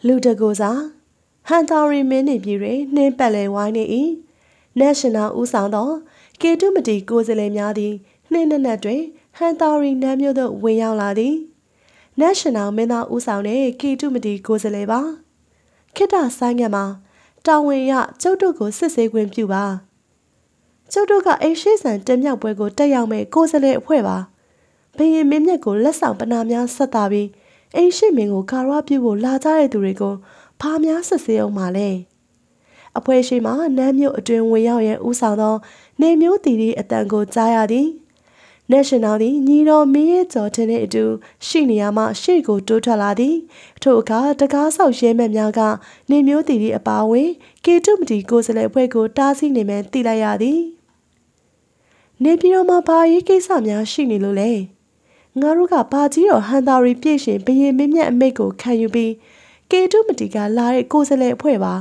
လူတကူစားဟန်တာရီမင်းနေပြည်တွင်နှင်းပတ်လည်ဝိုင်းနေ၏ National ဦးဆောင်သောကေတုမတီကိုယ်စားလှယ်များသည်နှင်းနက်နက်တွင်ဟန်တာရီနန်းမြို့သို့ဝင်ရောက်လာသည် National မင်းသားဦးဆောင်တဲ့ကေတုမတီကိုယ်စားလှယ်ပါခေတ္တဆိုင်ငံမှာတာဝန်ရကျုပ်တို့ကိုစစ်ဆေးခွင့်ပြုပါကျုပ်တို့ကအိမ်ရှိဆန်တင်မြောက်ပွဲကိုတက်ရောက်မဲ့ကိုယ်စားလှယ်အဖွဲ့ပါဘယင်မင်းမြတ်ကိုလက်ဆောင်ပနာများဆက်တာပြီးအိမ်ရှိမင်းကိုကာရပြုဖို့လာကြတဲ့သူတွေကိုဖားများစစ်ဆေးအောင်ပါလေအဖွဲ့ရှိမှနန်းမြို့အတွင်ဝင်ရောက်ရန်ဦးဆောင်သောနေမျိုးတီတီအတန်ကိုကြားရသည် National သည်ညီတော်မင်းရဲ့ကြော်ထင်းတဲ့အတူရှိနေရမှရှေ့ကိုတိုးထွက်လာသည်ထို့အခါတကားဆောက်ရဲမှတ်များကနေမျိုးတီတီအပါအဝင်ကေတုမတီကိုယ်စားလှယ်အဖွဲ့ကိုတားဆီးနေမှန်းသိလိုက်ရသည်နေပြည်တော်မှာဘာရေးကိစ္စများရှိနေလို့လဲငါတို့ကဘာကြီးတော်ဟန်တာရီပြည့်ရှင်ဘရင်မင်းမြတ်အမိတ်ကိုခံယူပြီးကေတုမတီကလာတဲ့ကိုယ်စားလှယ်အဖွဲ့ပါ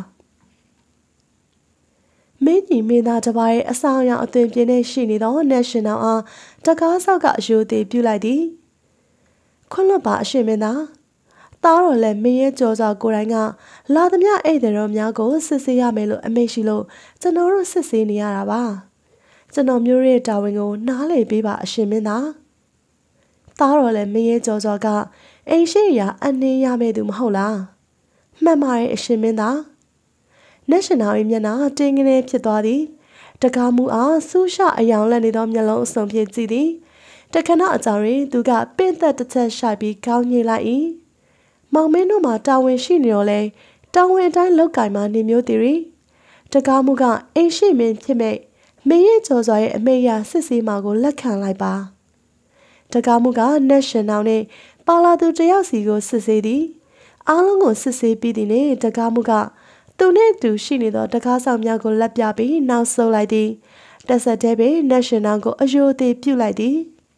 မင်းကြီးမင်းသားတစ်ပါးရဲ့အဆောင်အယောင်အသွင်ပြင်းနဲ့ရှိနေသော National အားတကားဆောက်ကအယိုသေးပြုလိုက်သည်ခွန်းလွတ်ပါအရှင်မင်းသားသားတော်လည်းမင်းရဲ့ကြော်စွာကိုယ်တိုင်ကလာသမျှဧည့်သည်တော်များကိုစစ်ဆေးရမယ်လို့အမိန့်ရှိလို့ကျွန်တော်တို့စစ်ဆေးနေရတာပါကျွန်တော်မျိုးရဲ့တာဝန်ကိုနားလည်ပေးပါအရှင်မင်းသားသားတော်လည်းမင်းရဲ့ကြော်စွာကအိမ်ရှိရာအနှင်းရမယ့်သူမဟုတ်လားမှန်ပါရဲ့အရှင်မင်းသား National ရဲ့မျက်နှာတင်းကနေဖြစ်သွားသည်တကားမှုအားဆူးရှအယောင်လက်နေသောမျက်လုံးအစုံဖြင့်ကြည့်သည်တခဏအကြာတွင်သူကပင့်သက်တစ်ချက်ရှိုက်ပြီးခေါင်းညှိလိုက်၏မောင်မင်းတို့မှာတာဝန်ရှိနေတော့လဲတာဝန်အတိုင်းလောက်ကင်မှနေမျိုးတီရီတကားမှုကအိမ်ရှိမင်းဖြစ်မဲ့မင်းရဲ့ကြော်စွာရဲ့အမေရစစ်ဆေးမှာကိုလက်ခံလိုက်ပါတကားမှုက National နဲ့ပါလာသူတယောက်စီကိုစစ်ဆေးသည်အားလုံးကိုစစ်ဆေးပြီးသည်နှင့်တကားမှုကသူနှင့်တူရှိနေသောတကားဆောင်များကိုလက်ပြပြီးနောက်ဆုတ်လိုက်သည်တက်ဆက်တဲ့ပင် National ကိုအယိုသေးပြုတ်လိုက်သည်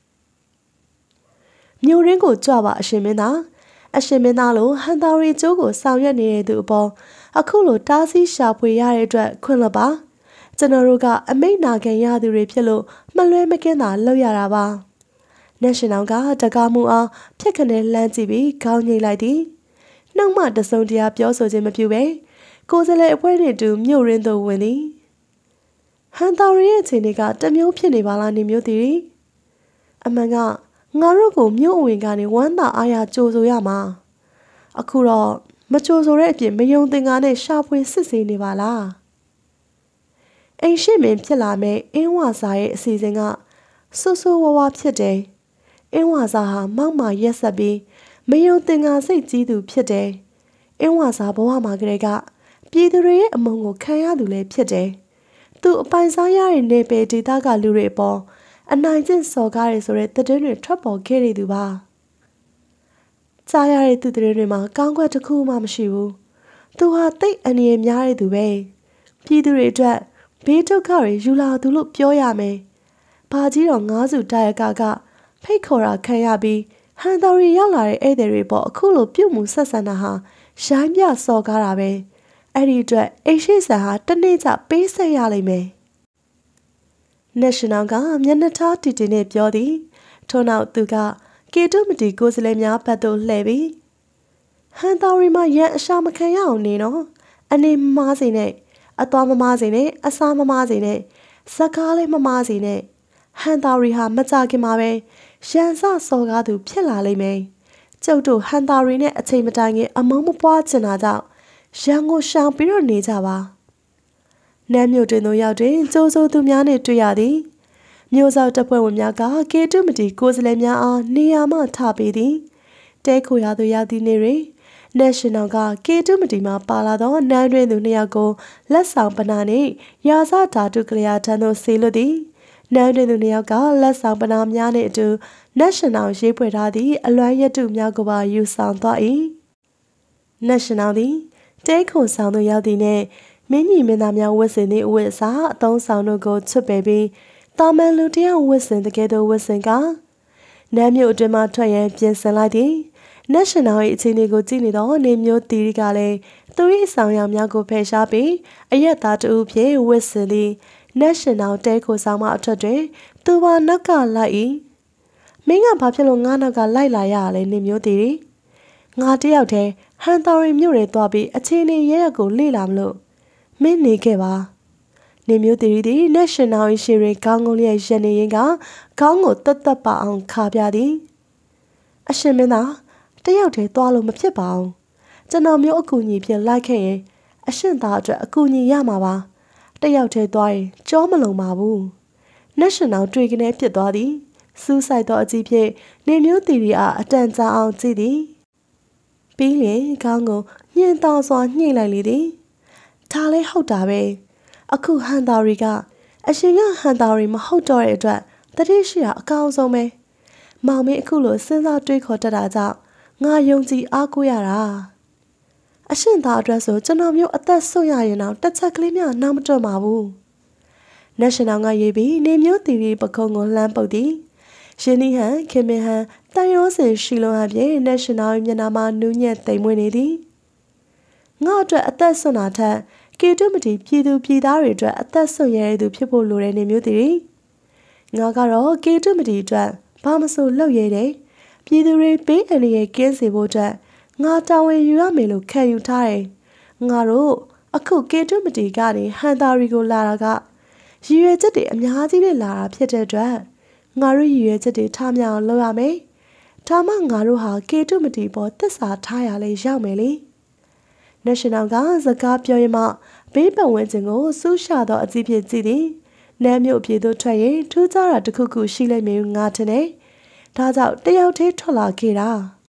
မြို့ရင်းကိုကြွပါအရှင်မင်းသားအရှင်မင်းသားလိုဟန်တာရီကျိုးကိုဆောင်ရွက်နေတဲ့သူအပေါ်အခုလိုတားဆီးရှာဖွေရတဲ့အတွက်ခွင့်လွှတ်ပါကျွန်တော်တို့ကအမိန့်နာခံရသူတွေဖြစ်လို့မလွဲမကင်းတာလုပ်ရတာပါ National ကတကားမှုအားဖြက်ခနဲလှမ်းကြည့်ပြီးခေါင်းငိတ်လိုက်သည်နှုတ်မှတစုံတရာပြောဆိုခြင်းမပြုဘဲကိုယ်စားလှယ်အဖွဲ့နဲ့တူမြို့ရင်းသို့ဝင်သည်ဟန်တာရီရဲ့အခြေအနေကတမျိုးဖြစ်နေပါလားနေမျိုးတီအမှန်ကငါတို့ကိုမြို့အဝင်ကနေဝမ်းသာအားရကြိုဆိုရမှာအခုတော့မကြိုဆိုတဲ့အပြင်မယုံသင်္ကာနဲ့ရှာဖွေစစ်ဆေးနေပါလားအိမ်ရှိမင်းဖြစ်လာမဲ့အင်းဝါစာရဲ့အစီအစဉ်ကဆိုးဆိုးဝါးဝါဖြစ်တယ်အင်းဝါစာဟာမောက်မာရက်ဆက်ပြီးမယုံသင်္ကာစိတ်ကြီးသူဖြစ်တယ်အင်းဝါစာဘဝမှာကလေးကပြည်သူတွေရဲ့အမုန်းကိုခံရသူလည်းဖြစ်တယ်သူအပိုင်စားရတဲ့နေပယ်ဒေသကလူတွေအပေါ်အနိုင်ကျင့်စော်ကားရဆိုတဲ့သတင်းတွေထွက်ပေါ်ခဲ့နေသူပါကြားရတဲ့သူသတင်းတွေမှာကောင်းကွက်တစ်ခုမှမရှိဘူးသူဟာတိတ်အန္တရာယ်များတဲ့သူပဲပြည်သူတွေအတွက်ဘေးဒုက္ခတွေယူလာသူလို့ပြောရမယ်ဘာကြီးတော့ငါးစုတာရကဖိတ်ခေါ်တာခံရပြီးဟန်တာရီရောက်လာတဲ့ဧည့်သည်တွေပေါ်အခုလိုပြုတ်မှုဆက်ဆံတာဟာရိုင်းပြစော်ကားတာပဲအဲ့ဒီအတွက်အိမ်ရှိဆန်ဟာတနေ့ကျပေးဆက်ရလိမ့်မယ် National ကမျက်နှာထားတီတီနဲ့ပြောသည်ထို့နောက်သူကကေတုမတီကိုယ်စားလှယ်များဘက်သို့လှည့်ပြီးဟန်တာရီမှာရန်အရှာမခံရအောင်နေနော်အနေမမားစေနဲ့အသွားမမားစေနဲ့အစားမမားစေနဲ့စကားလည်းမမားစေနဲ့ဟန်တာရီဟာမကြခင်မှာပဲရန်စစော်ကားသူဖြစ်လာလိမ့်မယ်ကျုပ်တို့ဟန်တာရီနဲ့အချိန်မတိုင်ခင်အမုန်းမပွားချင်တာကြောင့်ရန်ကိုရှောင်ပြီးတော့နေကြပါနန်းမြို့တွင်သို့ရောက်တွင်ကြိုးစိုးသူများနှင့်တွေ့ရသည်မြို့စောက်တပ်ဖွဲ့ဝင်များကကေတုမတီကိုယ်စားလှယ်များအားနေရာမှထပေးသည်တဲခိုရသူရောက်သည့်နေ့တွင် National ကကေတုမတီမှပါလာသောနန်းတွင်သူနှစ်ယောက်ကိုလက်ဆောင်ပနာနှင့်ရာဇဓာတုကလျာထံသို့ဆေးလွတ်သည်နန်းတွင်သူနှစ်ယောက်ကလက်ဆောင်ပနာများနှင့်အတူ National ရေးဖွဲ့ထားသည့်အလွမ်းရတုများကိုပါယူဆောင်သွား၏National သည်တဲခိုဆောင်သို့ရောက်သည်နှင့်မင်းကြီးမင်းသားများဝတ်ဆင်သည့်အဝတ်အစားအသုံးဆောင်တို့ကိုချွတ်ပယ်ပြီးတာမန်လူတယောက်ဝတ်ဆင်တကယ်တော့ဝတ်ဆင်ကနန်းမြို့အတွင်းမှထွက်ရန်ပြင်ဆင်လိုက်သည် National ရဲ့အခြေအနေကိုကြည့်နေသောနေမျိုးတီရီကလည်းသူ၏အဆောင်အယောင်များကိုဖယ်ရှားပြီးအရက်သားတူဖြင့်ဝတ်ဆင်သည် National တဲခိုဆောင်မှအထက်တွင်သူပါနောက်ကလိုက်၏မင်းကဘာဖြစ်လို့ငါနောက်ကလိုက်လာရလဲနေမျိုးတီရီငါတယောက်တည်းဟန်တာရီမြို့ရဲသွားပြီးအခြေအနေရရက်ကိုလေ့လာမလို့မင်းနေခဲ့ပါနေမျိုးတီသည် National ရှိရင်ခေါင်းငုံလျက်ရနေရင်ကခေါင်းကိုတက်တက်ပါအောင်ခါပြသည်အရှင်မင်းသားတယောက်တည်းသွားလို့မဖြစ်ပါဘူးကျွန်တော်မျိုးအကူအညီဖြင့်လိုက်ခဲ့ရင်အရှင်သားအတွက်အကူအညီရမှာပါတယောက်တည်းသွားရင်ကြောမလုံပါဘူး National တွေ့ကနေဖြစ်သွားသည်စူးစိုက်သောအကြည့်ဖြင့်နေမျိုးတီရီအားအတန်ကြာအောင်ကြည့်သည်ပြီးရင်ခေါင်းကိုညှင်သာစွာညှိလိုက်လေသည်ဒါလည်းဟုတ်တာပဲအခုဟန်တာရီကအရှင်ကဟန်တာရီမဟုတ်တော့တဲ့အတွက်တတိရှိတာအကောင်းဆုံးပဲမောင်မင်းအခုလိုစဉ်းစားတွေးခေါ်တတ်တာကြောင့်ငါယုံကြည်အားကိုးရတာအရှင်သားအတွက်ဆိုကျွန်တော်မျိုးအသက်ဆွရရင်တော့တစ်ချက်ကလေးများနောက်မတွတ်ပါဘူး National ကရေးပြီးနေမျိုးတီရီပခုံးကိုလှမ်းပုတ်သည်ရှင်နီဟန်ခင်မင်ဟန်တန်ရောစင်ရှိလုံးအပြင် National မျက်နှာမှာနူးညံ့သိမ်မွေ့နေသည်ငါအတွက်အသက်ဆွတာထက်ကေတုမတီပြည်သူပြည်သားတွေအတွက်အသက်ဆွရတဲ့သူဖြစ်ဖို့လိုတဲ့နေမျိုးတီငါကတော့ကေတုမတီအတွက်ဘာမဆိုလုပ်ရတဲ့ပြည်သူတွေပေးအန္တရာယ်ကင်းစေဖို့အတွက်ငါတာဝန်ယူရမယ်လို့ခံယူထားတယ်ငါတို့အခုကေတုမတီကနေဟန်တာရီကိုလာတာကရည်ရွယ်ချက်တွေအများကြီးနဲ့လာတာဖြစ်တဲ့အတွက်ငါတို့ရည်ရွယ်ချက်တွေထားမြောင်လုပ်ရမယ်ဒါမှငါတို့ဟာကေတုမတီပေါ်သစ္စာထားရလဲရောက်မယ်လေ National ကစကားပြောရင်မှဘေးပတ်ဝန်းကျင်ကိုစူးရှာသောအကြည့်ဖြင့်ကြည့်သည်နမ်းမြို့ပြည်သို့ထွက်ရင်ထူးခြားတာတစ်ခုခုရှိလိမ့်မယ်ငါထင်တယ်ဒါကြောင့်တယောက်တည်းထွက်လာခဲ့တာ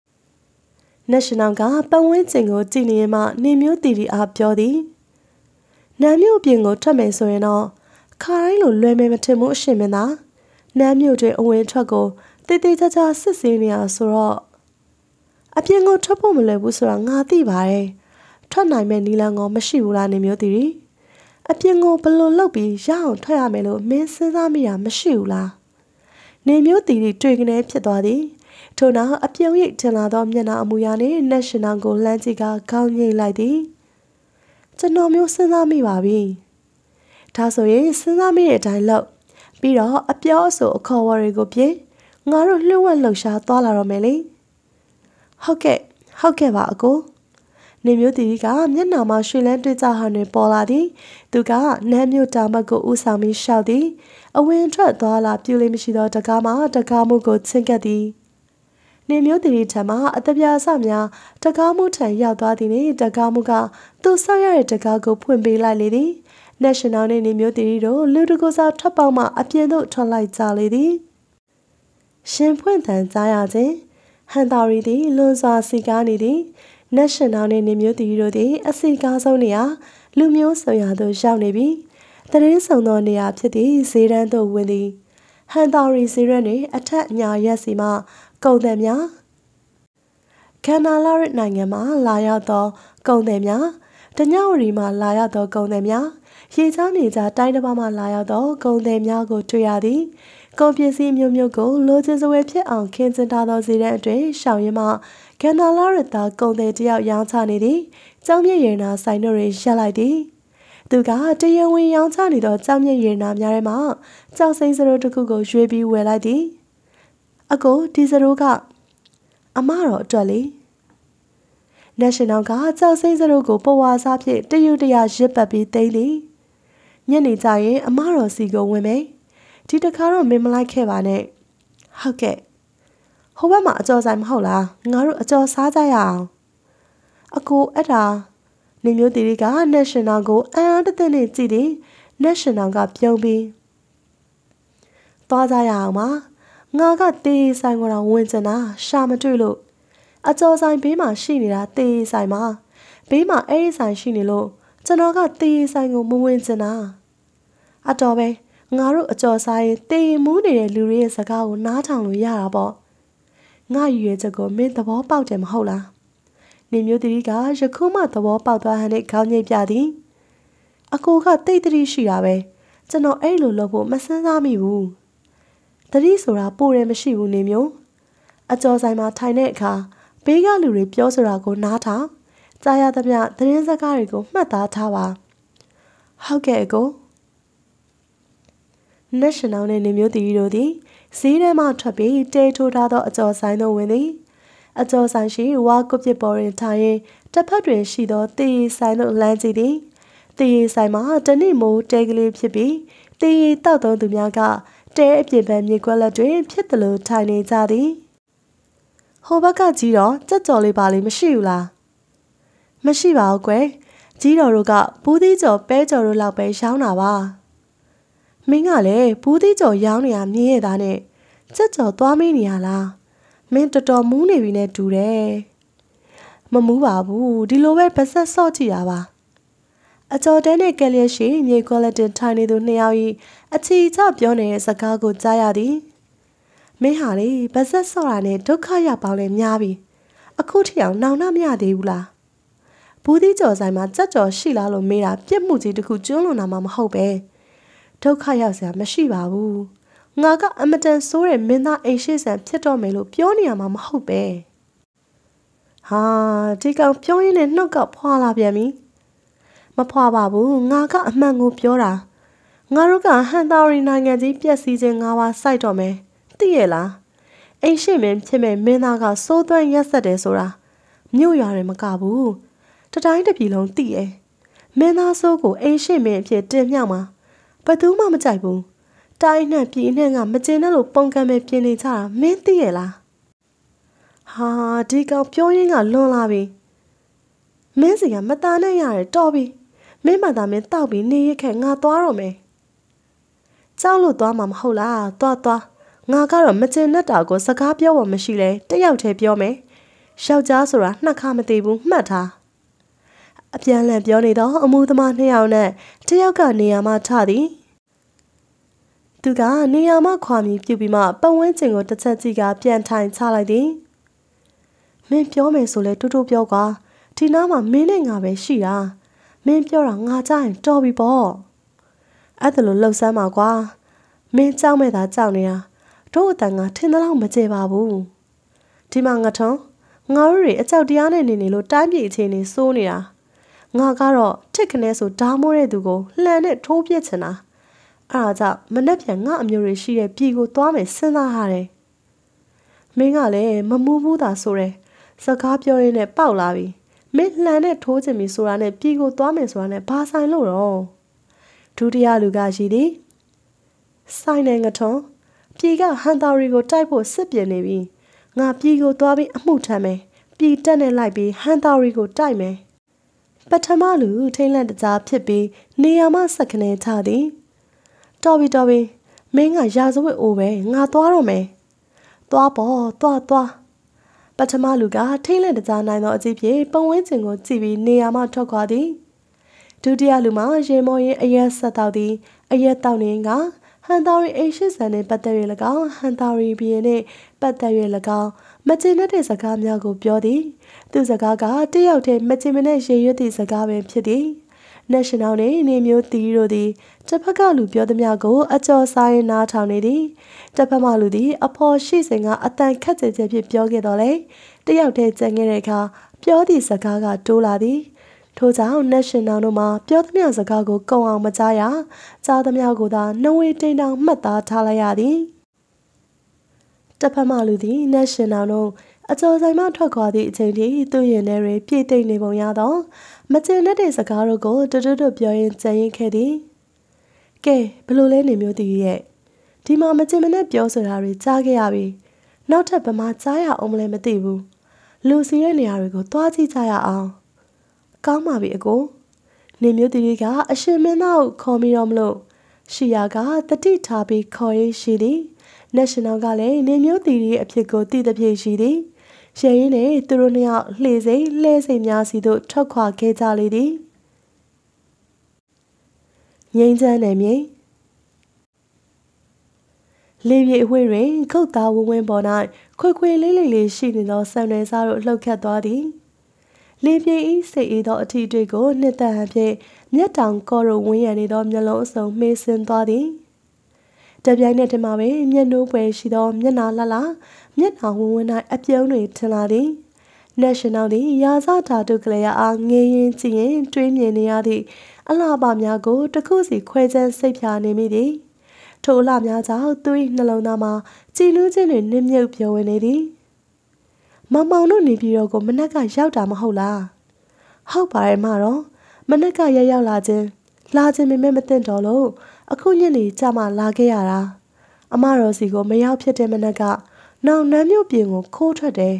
National ကပတ်ဝန်းကျင်ကိုကြည့်နေမှနေမျိုးတီတီအားပြောသည်နမ်းမြို့ပြင်ကိုထွက်မယ်ဆိုရင်တော့ခါတိုင်းလိုလွယ်မယ်မထင်ဘူးအရှင်မင်းသားနမ်းမြို့တွင်အဝင်ထွက်ကိုတိတိကျကျစစ်ဆေးနေရဆိုတော့အပြင်ကိုထွက်ဖို့မလွယ်ဘူးဆိုတာငါသိပါတယ်ထွက်နိုင်မဲ့နီလန်ကောမရှိဘူးလားနေမျိုးတီရီအပြင်ကိုဘလို့လောက်ပြီးရအောင်ထွက်ရမယ်လို့မင်းစဉ်းစားမိတာမရှိဘူးလားနေမျိုးတီရီတွေ့ကနေဖြစ်သွားသည်ထို့နောက်အပြုံးရိပ်ထင်လာသောမျက်နှာအမူအရာနှင့် National ကိုလှမ်းကြည့်ကခေါင်းငိမ့်လိုက်သည်ကျွန်တော်မျိုးစဉ်းစားမိပါပြီဒါဆိုရင်စဉ်းစားမိတဲ့အတိုင်းလုပ်ပြီးတော့အပြောအဆိုအခေါ်အဝေါ်တွေကိုပြင်ငါတို့လှုပ်ဝက်လှုပ်ရှားသွားလာတော့မယ်လေဟုတ်ကဲ့ပါအကိုနေမျိုးတီကမျက်နှာမှာရွှေလန်းတွေ့ကြဟန်တွေပေါ်လာသည်သူကနမ်းမျိုးတာမတ်ကိုဦးဆောင်ပြီးရှောက်သည်အဝင်ထွက်သွားလာပြူလေးမရှိသောတကားမှတကားမှုကိုချင့်ကပ်သည်နေမျိုးတီထံမှအတပြားစများတကားမှုထံရောက်သွားသည်နှင့်တကားမှုကသူဆောက်ရတဲ့တကားကိုဖွင့်ပေးလိုက်လေသည် National နှင့်နေမျိုးတီတို့လူတကူစားထွက်ပေါက်မှအပြင်သို့ထွက်လိုက်ကြလေသည်ရှင်ဖွင့်တန်ကြားရခြင်းဟန်တာရီသည်လွန်စွာစီကားနေသည်National နဲ့နေမျိုးတီတို့သည်အစီကားဆုံးနေရာလူမျိုးစုံရာသို့ရောက်နေပြီတရင်ဆောင်သောနေရာဖြစ်သည့်ဈေးတန်းသို့ဝင်သည်ဟန်တာရီဈေးရက်တွင်အထက်အညာရက်စီမှကုန်သည်များကန်နာလာရနိုင်ငံမှလာရောက်သောကုန်သည်များတညဝရီမှလာရောက်သောကုန်သည်များရေချောင်းနေကြတိုင်းတစ်ပါးမှလာရောက်သောကုန်သည်များကိုတွေ့ရသည်ကုန်ပစ္စည်းမျိုးမျိုးကိုလိုချင်စွဲဖြစ်အောင်ခင်းကျင်းထားသောဈေးတန်းအတွင်းရှောင်ရင်းမှကန်နာလာရတာကုန်သည်တယောက်ရောင်းချနေသည်ကျောင်းမြင့်ရည်နာဆိုင်တို့တွင်ရပ်လိုက်သည်သူကတရားဝင်ရောင်းချနေသောကျောင်းမြင့်ရည်နာများထဲမှကြောက်စိမ့်စရိုးတစ်ခုကိုရွေးပြီးဝယ်လိုက်သည်အကိုဒီစရိုးကအမတော်အတွက်လေ National ကကြောက်စိမ့်စရိုးကိုပဝါစားဖြင့်တယူတရရစ်ပတ်ပြီးသိမ်းသည်ညနေကျရင်အမတော်စီကိုဝင်မယ်ဒီတခါတော့မင်းမလိုက်ခဲ့ပါနဲ့ဟုတ်ကဲ့ဟိုဘက်မှာအကျော်ဆိုင်မဟုတ်လားငါတို့အကျော်စားကြရအောင်အကိုအဲ့ဒါနေမျိုးတီက National ကိုအံ့အားတသင့်နဲ့ကြည့်သည် National ကပြုံးပြီးသွားကြရအောင်ပါငါကတေးဆိုင်ကိုတော့ဝင်ကျင်တာရှာမတွေ့လို့အကျော်ဆိုင်ဘေးမှာရှိနေတာတေးဆိုင်မှာဘေးမှာအဲ့ဒီဆိုင်ရှိနေလို့ကျွန်တော်ကတေးဆိုင်ကိုမဝင်ကျင်တာအတော်ပဲငါတို့အကျော်ဆိုင်တေးမူးနေတဲ့လူတွေရဲ့စကားကိုနားထောင်လို့ရတာပေါ့ငါရွေချက်ကိုမင်းသဘောပေါက်တယ်မဟုတ်လားနေမျိုးတီကယခုမှသဘောပေါက်သွားဟန်နဲ့ခေါင်းညိတ်ပြသည်အကိုကတိတ်တတိရှိတာပဲကျွန်တော်အဲ့လိုလုပ်ဖို့မစမ်းစားမိဘူးတတိဆိုတာပိုတယ်မရှိဘူးနေမျိုးအကျော်ဆိုင်မှာထိုင်တဲ့အခါဘေးကလူတွေပြောဆိုတာကိုနားထောင်ကြားရသမျှသတင်းစကားတွေကိုမှတ်သားထားပါဟုတ်ကဲ့အကို National နဲ့နေမျိုးတီတို့သည်ဈေးထဲမှထွက်ပြီးတဲထိုးထားသောအကျော်ဆိုင်သို့ဝင်သည်အကျော်ဆိုင်ရှိဝါကုပစ်ပေါ်တွင်ထိုင်ရင်တစ်ဖက်တွင်ရှိသောတေးဆိုင်သို့လမ်းကြည့်သည်တေးဆိုင်မှာတနည်းမိုးတဲကလေးဖြစ်ပြီးတေးတောက်သုံးသူများကတဲအပြင်ဘက်မြေကွက်လက်တွင်ဖြစ်သလိုထိုင်နေကြသည်ဟိုဘက်ကကြီးတော့ကြက်ကြော်လေးပါလေးမရှိဘူးလားမရှိပါဘူးကွယ်ကြီးတော်တို့ကဘူးသီးကြော်ပဲကြော်တို့လောက်ပဲရောင်းတာပါမင်းကလည်းဘူးသီးကြော်ရောင်းနေရမြင်ရတာနဲ့ကြက်ကြော်သွားမေးနေရလားမင်းတော်တော်မူးနေပြီနဲ့တူတယ်မမူးပါဘူးဒီလိုပဲပါဆက်ဆော့ကြည့်ရပါအကျော်တဲနဲ့ကက်လျက်ရှိမြေကွက်လက်တင်ထိုင်နေသူနှစ်ယောက်ဤအချီချပြောနေတဲ့စကားကိုကြားရသည်မင်းဟာလေပါဆက်ဆော့တာနဲ့ဒုက္ခရောက်ပေါင်းလဲများပြီအခုထီအောင်နောင်နှမရသေးဘူးလားဘူးသီးကြော်ဆိုင်မှာကြက်ကြော်ရှိလားလို့မေးတာပြစ်မှုကြီးတစ်ခုကျွန်းလွန်တာမှမဟုတ်ပဲဒုက္ခရောက်စရာမရှိပါဘူးငါကအမတန်ဆိုးတဲ့မင်းသားအိမ်ရှိဆန်ဖြစ်တော့မယ်လို့ပြောနေရမှာမဟုတ်ပဲဟာဒီကောင်ပြောရင်းနဲ့နှုတ်ကဖွာလာပြန်ပြီမဖွာပါဘူးငါကအမှန်ကိုပြောတာငါတို့ကဟန်တာရီနိုင်ငံကြီးပြက်စီးခြင်း၅ပါးစိုက်တော့မယ်သိရဲ့လားအိမ်ရှိမင်းဖြစ်မဲ့မင်းသားကစိုးသွမ်းရက်ဆက်တယ်ဆိုတာမြို့ရွာတွေမကဘူးတတိုင်းတစ်ပြည်လုံးသိရဲ့မင်းသားစိုးကိုအိမ်ရှိမင်းအဖြစ်တင်မြှောက်မှာဘယ်သူမှမကြိုက်ဘူးတိုင်းနဲ့ပြည်နဲ့ကမကျင်တဲ့လို့ပုံကံပဲပြင်နေကြတာမင်းသိရဲ့လားဟာဒီကောင်ပြောရင်းကလွန်လာပြီမင်းစီကမตาနဲ့ရတယ်တော်ပြီမင်းမသားမင်းတောက်ပြီးနေရခဲ့ငါသွားတော့မယ်ကြောက်လို့သွားမှာမဟုတ်လားသွားငါကတော့မကျင်နဲ့တာကိုစကားပြောဖို့မရှိလဲတယောက်တည်းပြောမယ်ယောက်ျားဆိုတာနှစ်ခါမသေးဘူးမှတ်ထားအပြန်လန်ပြောနေတော့အမှုသမားနှစ်ယောက်နဲ့တယောက်ကနေရာမှထသည်သူကနေရာမှခွာမြည်ပြုပြီးမှပတ်ဝန်းကျင်ကိုတစ်ချက်ကြည့်ကပြန်ထိုင်ချလိုက်သည်မင်းပြောမယ်ဆိုလဲတူတူပြောကွာဒီနားမှာမင်းနဲ့ငါပဲရှိတာမင်းပြောတာငါကြားရင်တော်ပြီပေါ့အဲ့ဒါလိုလှုပ်ဆမ်းပါကွာမင်းကြောက်မဲ့တာကြောက်နေတာတို့အတန်ကထင်တယ်လို့မကျေပါဘူးဒီမှာငါထုံးငါတို့တွေအကြောက်တရားနဲ့နေလို့တိုင်းပြည်အခြေအနေစိုးနေတာငါကတော့တစ်ခနဲ့ဆိုဓာမိုးတဲ့သူကိုလှန်နဲ့ထိုးပြစ်ချင်တာအဲ့ဒါကြောင့်မနှက်ပြန်ငါအမျိုးတွေရှိတဲ့ပြည်ကိုသွားမယ်စဉ်းစားရတယ်မင်းကလည်းမမူးဘူးသာဆိုတယ်စကားပြောရင်းနဲ့ပေါက်လာပြီမင်းလှန်နဲ့ထိုးချင်ပြီဆိုတာနဲ့ပြည်ကိုသွားမယ်ဆိုတာနဲ့ဘာဆိုင်လို့တော့ဒုတိယလူကရှိသည်ဆိုင်နေငထုံးပြည်ကဟန်တာရီကိုတိုက်ဖို့စစ်ပြင်နေပြီငါပြည်ကိုသွားပြီးအမှုထမ်းမယ်ပြည်တက်နဲ့လိုက်ပြီးဟန်တာရီကိုတိုက်မယ်ပထမလူထိတ်လန့်တကြားဖြစ်ပြီးနေရာမှဆက်ခနေချသည်တော်ပြီမင်းကရာဇဝတ်အိုးပဲငါသွားတော့မယ်သွားပေါ့သွားပထမလူကထိတ်လန့်တကြားနိုင်သောအကြည့်ဖြင့်ပုံဝန်းကျင်ကိုကြည့်ပြီးနေရာမှထွက်ခွာသည်ဒုတိယလူမှရေမောရင်အရက်ဆက်တောက်သည်အရက်တောက်နေကဟန်တာရီအိမ်ရှိဆန်နှင့်ပတ်သက်၍၎င်းဟန်တာရီဘီရင်နှင့်ပတ်သက်၍၎င်းမကျင်တဲ့စကားများကိုပြောသည်သူစကားကတယောက်တည်းမကျင်မနဲ့ရေရွတ်သည့်စကားပင်ဖြစ်သည် National နှင့်နေမျိုးတီတို့သည်တစ်ဖက်ကလူပြောသည်များကိုအကျော်ဆိုင်နားထောင်နေသည်တစ်ဖက်မှလူသည်အဖော်ရှိစဉ်ကအတန်ခက်ကြဲကြဲဖြင့်ပြောခဲ့တော်လဲတယောက်တည်းကြံခဲ့တဲ့အခါပြောသည့်စကားကတိုးလာသည်ထို့ကြောင့် National တို့မှာပြောသမျှစကားကိုကုံအောင်မကြားရကြားသမျှကိုသာနှဝေးတိမ်တောင်မှတ်သားထားလိုက်ရသည်တစ်ဖက်မှလူသည် National တို့အကျော်ဆိုင်မှထွက်ခွာသည့်အချိန်ထိသူ့ရင်ထဲတွင်ပြည့်သိမ့်နေပုံရသောမကျင်တဲ့စကားတို့ကိုတွတ်ပြောရင်းကြံရင်ခဲ့သည်ကဲဘလို့လဲနေမျိုးတည်ရဲ့ဒီမှာမကျင်မနဲ့ပြောဆိုတာတွေကြားခဲ့ရပြီနောက်ထပ်ဗမာကြားရအောင်မလဲမသိဘူးလူစီရဲ့နေရာတွေကိုသွားကြည့်ကြရအောင်ကောင်းပါပြီအကိုနေမျိုးတီးကအရှင်မင်းသားကိုခေါ်မိတော့မလို့ရှီယာကတတိထားပြီးခေါ်ရေးရှိသည် National ကလည်းနေမျိုးတီးရဲ့အဖြစ်ကိုသိသဖြင့်ရှိသည်ရဲရင်းနဲ့သူတို့နှစ်ယောက်လှေစိမ်လှဲစိမ်များစီတို့ထွက်ခွာခဲ့ကြလေသည်ငိမ့်ချမ်းနယ်မြေလေပြေအဝေးတွင်ခုတ်သားဝင်းဝင်းပေါ်၌ခွေလေးလေးရှိနေသောဆံတွေစားတို့လှုပ်ခတ်သွားသည်လေပြေဤစိတ်အေးသောအထီးတွေကိုနှစ်သက်ဟန်ဖြင့်မျက်တောင်ကော်ရဝင်းရံနေသောမျက်လုံးအစုံမေးဆင်းသွားသည်တပြိုင်နက်တည်းမှာပဲမျက်နှိုးပွဲရှိသောမျက်နှာလှလှမျက်နှာဝင်းဝင်း၌အပြုံးတွေထင်လာသည် National သည်ရာဇဓာတုကလေးအားငေးရင်ကြည့်ရင်တွေးမြင်နေရသည့်အလှပများကိုတစ်ခုစီခွဲခြမ်းစိတ်ဖြာနေမိသည်ထိုအလှများကြောင့်သူ၏နှလုံးသားမှာကြည်နူးခြင်းတွေနစ်မြုပ်ပျော်ဝင်နေသည်မောင်မောင်တို့နေပြည်တော်ကိုမနက်ကရောက်တာမဟုတ်လားဟုတ်ပါတယ်မတော်မနက်ကရောက်လာခြင်းမသိတော့လို့အခုညနေကျမှလာခဲ့ရတာအမတော်စီကိုမရောက်ဖြစ်တဲ့မနက်ကနောင်နမ်းမြို့ပြင်ကိုခိုးထွက်တယ်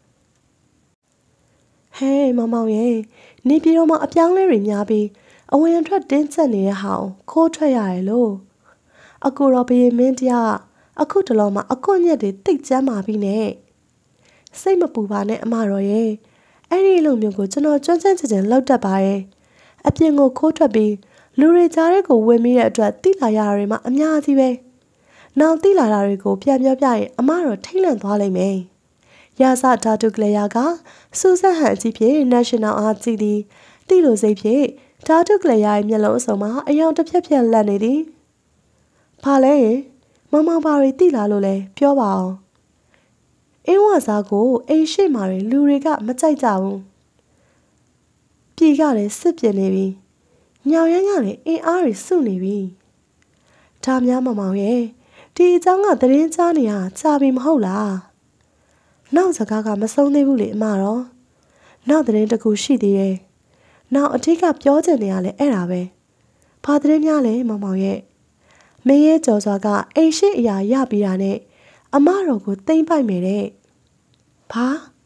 ဟဲ့မောင်မောင်ရဲ့နေပြည်တော်မှာအပြောင်းလဲတွေများပြီးအဝင်အထွက်တင်းကျပ်နေတဲ့ဟောင်းခိုးထွက်ရတယ်လို့အခုတော့ဘရင်မင်းတရားအခုတလောမှာအကွက်ညက်တွေတိတ်ကျမ်းမာပြီးနဲ့စိတ်မပူပါနဲ့အမတော်ရဲ့အဲ့ဒီလိုမျိုးကိုကျွန်တော်ကျွမ်းကျင်ချင်လောက်တတ်ပါရဲ့အပြင်ကိုခိုးထွက်ပြီးလူတွေကြားတဲ့ကိုဝင်မိတဲ့အတွက်တိလာရတာတွေမှအများကြီးပဲနောက်တိလာတာတွေကိုပြန်ပြောပြရင်အမတော်ထိတ်လန့်သွားလိမ့်မယ်ရာဇဓာတုကလေးယာကစူးစမ်းဟန်အကြီးဖြင့် National အားကြည့်သည်တိလိုစိတ်ဖြင့်ဓာတုကလေးယာရဲ့မျက်လုံးအစုံမှာအယောင်တစ်ဖြက်ဖြက်လန့်နေသည်ဘာလဲမောင်မောင်ပါရီတိလာလို့လဲပြောပါအောင်အင်းဝစားကိုအိမ်ရှိမာတွေလူတွေကမကြိုက်ကြဘူးပြည်ကလည်းစစ်ပြင်းနေပြီညောင်ရမ်းကလည်းအင်းအားတွေစုနေပြီဒါများမောင်မောင်ရဲ့ဒီအကြောင်းကသတင်းကြားနေရကြာပြီမဟုတ်လားနောက်စကားကမဆုံးသေးဘူးလေအမတော်နောက်သတင်းတစ်ခုရှိသေးတယ်နောက်အထက်ကပြောချင်နေရလဲအဲ့ဒါပဲဘာသတင်းများလဲမောင်မောင်ရဲ့မင်းရဲ့ကြော်စွာကအိမ်ရှိအရာရပြီးတာနဲ့အမတော်ကိုတိမ့်ပိုက်မယ်တဲ့ဘာ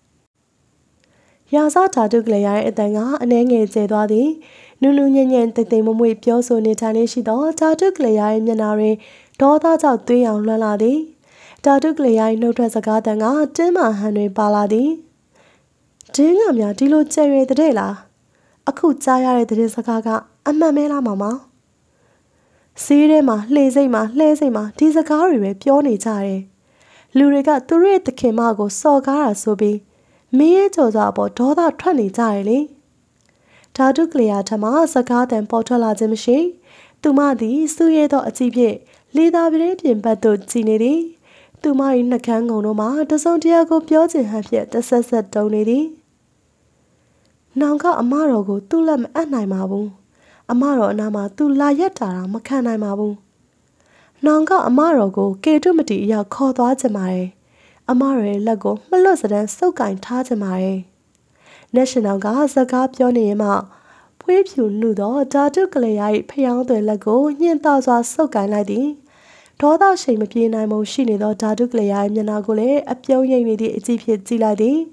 ရာဇဓာတုကလေးရရဲ့အတန်ကအနှဲငယ်ကျဲသွားသည်နူးနူးညံ့ညံ့တိတ်တိတ်မမွေ့ပြောဆိုနေထိုင်နေရှိသောဓာတုကလေးရရဲ့မျက်နှာတွင်ဒေါသကြောင့်သွေးရောင်လွှမ်းလာသည်ဓာတုကလေးရရဲ့နှုတ်ထွက်စကားတန်ကတင်းမာဟန်တွင်ပါလာသည်ဒင်းကများဒီလိုကြဲရွယ်တဲ့လားအခုကြားရတဲ့သတင်းစကားကအမှန်မဲလားမောင်မောင်စီးထဲမှာလှေစိတ်မှာဒီစကားတွေပဲပြောနေကြတယ်လူတွေကသူတို့ရဲ့သခင်မကိုစော်ကားတာဆိုပြီးမင်းရဲ့ကြော်စွာပေါ်ဒေါသထွက်နေကြတယ်လေဓာတုကလေးယာထမစကားတန်ပေါ်ထွက်လာခြင်းမရှိသူမသည်စူးရဲသောအကြည့်ဖြင့်လေသာပြင်းပြင်ဘက်သို့ကြည့်နေသည်သူမ၏နှကန်းကုံတို့မှာတစုံတရာကိုပြောခြင်းဟန်ဖြင့်တဆက်ဆက်တုံနေသည်နောင်ကအမတော်ကိုသူ့လက်မအပ်နိုင်ပါဘူးအမတော်အနာမှာသူလာရက်တာမခံနိုင်ပါဘူးနောင်ကအမတော်ကိုကေတုမတီအရောက်ခေါ်သွားကြပါတယ်အမတော်ရဲ့လက်ကိုမလွတ်စတမ်းစုပ်ကင်ထားကြပါတယ်National ကစကားပြောနေရင်မှဖွေးဖြူနှုသောဓာတုကလေးရဲ့ဖျောင်းသွဲလက်ကိုညှင်သာစွာစုပ်ကင်လိုက်သည်ဒေါသရှိန်မပြေနိုင်မှုရှိနေသောဓာတုကလေးရဲ့မျက်နှာကိုလည်းအပြုံးရိပ်နေသည့်အကြည့်ဖြင့်ကြည့်လိုက်သည်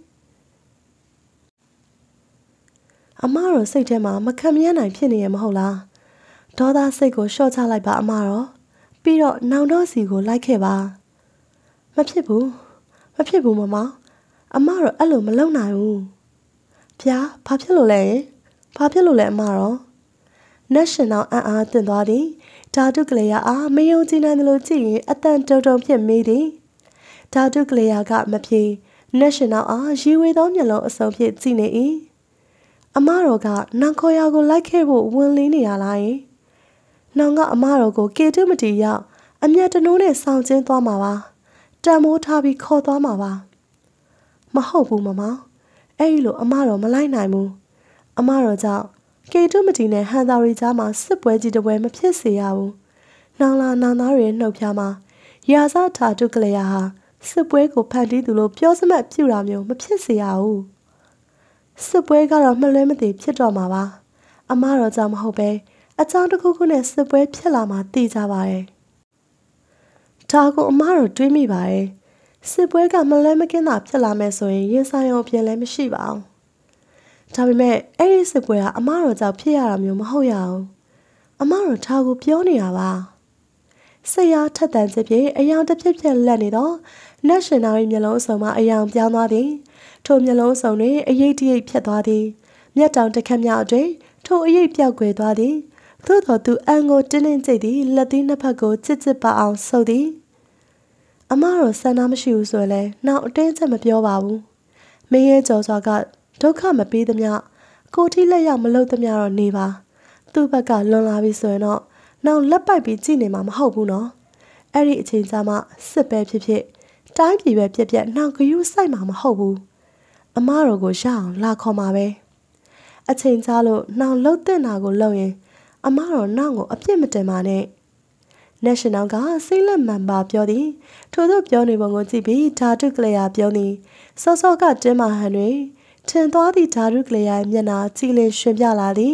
အမတော်စိတ်ထဲမှာမခံမရနိုင်ဖြစ်နေရမဟုတ်လားဒေါသစိတ်ကိုလျှော့ချလိုက်ပါအမတော်ပြီးတော့နောင်တော်စီကိုလိုက်ခဲ့ပါမဖြစ်ဘူးမမအမတော်အဲ့လိုမလုပ်နိုင်ဘူးဖျားဘာဖြစ်လို့လဲအမတော်National အံ့အားသင့်သွားသည်ဓာတုကလေးယာအားမယုံကြည်နိုင်သလိုကြည့်ရင်အတန်တုံတုံဖြစ်မိသည်ဓာတုကလေးယာကမဖြေ National အားရီဝေသောမျက်လုံးအစုံဖြင့်ကြည့်နေ၏အမတော်ကနောင်ခေါ်ရာကိုလိုက်ခဲ့ဖို့ဝင်လေးနေရလားယင်နောင်ကအမတော်ကိုကေတုမတီရောက်အမျက်တနိုးနဲ့ဆောင်ကျင်းသွားမှာပါတံမိုးထားပြီးခေါ်သွားမှာပါမဟုတ်ဘူးမမအဲ့လိုအမတော်မလိုက်နိုင်ဘူးအမတော်ကြောင့်ကေတုမတီနဲ့ဟန်သာရီကြားမှာစစ်ပွဲကြီးတစ်ပွဲမဖြစ်စေရဘူးနောင်လာနောင်သားတွေနှုတ်ဖျားမှာရာဇဓာတုကလေးယာဟာစစ်ပွဲကိုဖန်တီးသူလို့ပြောစမှတ်ပြူတာမျိုးမဖြစ်စေရဘူးစစ်ပွဲကတော့မလွဲမသွေဖြစ်တော့မှာပါအမတော်ကြောင့်မဟုတ်ပဲအကြောင်းတစ်ခုခုနဲ့စစ်ပွဲဖြစ်လာမှသိကြပါတယ်ဒါကိုအမတော်တွေးမိပါတယ်စစ်ပွဲကမလွဲမကင်းတာဖြစ်လာမယ်ဆိုရင်ရင်ဆိုင်အောင်ပြင်လည်းမရှိပါဘူးဒါပေမဲ့အဲ့ဒီစစ်ပွဲကအမတော်ကြောင့်ဖြစ်ရတာမျိုးမဟုတ်ရအောင်အမတော်ဒါကိုပြောနေတာပါဆရာထက်တန်ခြင်းဖြင့်အယောင်တစ်ဖြက်ဖြက်လက်နေတော့ National ရဲ့မျက်လုံးအစုံမှာအယောင်ပြောင်းသွားသည်ထိုမျက်လုံးအစုံတွင်အရိပ်တရိပ်ဖြစ်သွားသည်မျက်တောင်တစ်ခက်မြောက်အတွင်းထိုအရိပ်ပြောက်ကွယ်သွားသည်သို့တော်သူအန်ကိုတင်းတင်းကြိတ်သည်လက်သီးနှစ်ဖက်ကိုချစ်ပါအောင်ဆုပ်သည်အမတော်ဆန္ဒမရှိဘူးဆိုရင်လည်းနောက်အတင်းချက်မပြောပါဘူးမင်းရဲ့ကြော်စွာကဒုက္ခမပေးသမျှကိုထိလက်ရောက်မလုပ်သမျှတော့နေပါသူ့ဘက်ကလွန်လာပြီဆိုရင်တော့နောက်လက်ပိုက်ပြီးကြည့်နေမှာမဟုတ်ဘူးနော်အဲ့ဒီအချိန်ကျမှစစ်ပဲဖြစ်ဖြစ်တိုင်းပြည်ပဲပြက်ပြက်နောက်ဂယုစိုက်မှာမဟုတ်ဘူးအမတော်ကိုရအောင်လာခေါ်မှာပဲအချိန်ကြာလို့နောက်လှုပ်တဲ့နာကိုလှုပ်ရင်အမတော်နောက်ကိုအပြစ်မတင်ပါနဲ့ National ကစိတ်လက်မှန်ပါပြောသည်ထို့သောပြောနေပုံကိုကြည့်ပြီးဓာတုကလျာပြုံးသည်စောစောကတင်းမာဟန်တွင်ထင်သွားသည့်ဓာတုကလျာမျက်နှာကြည်လင်ရွှင်ပြလာသည်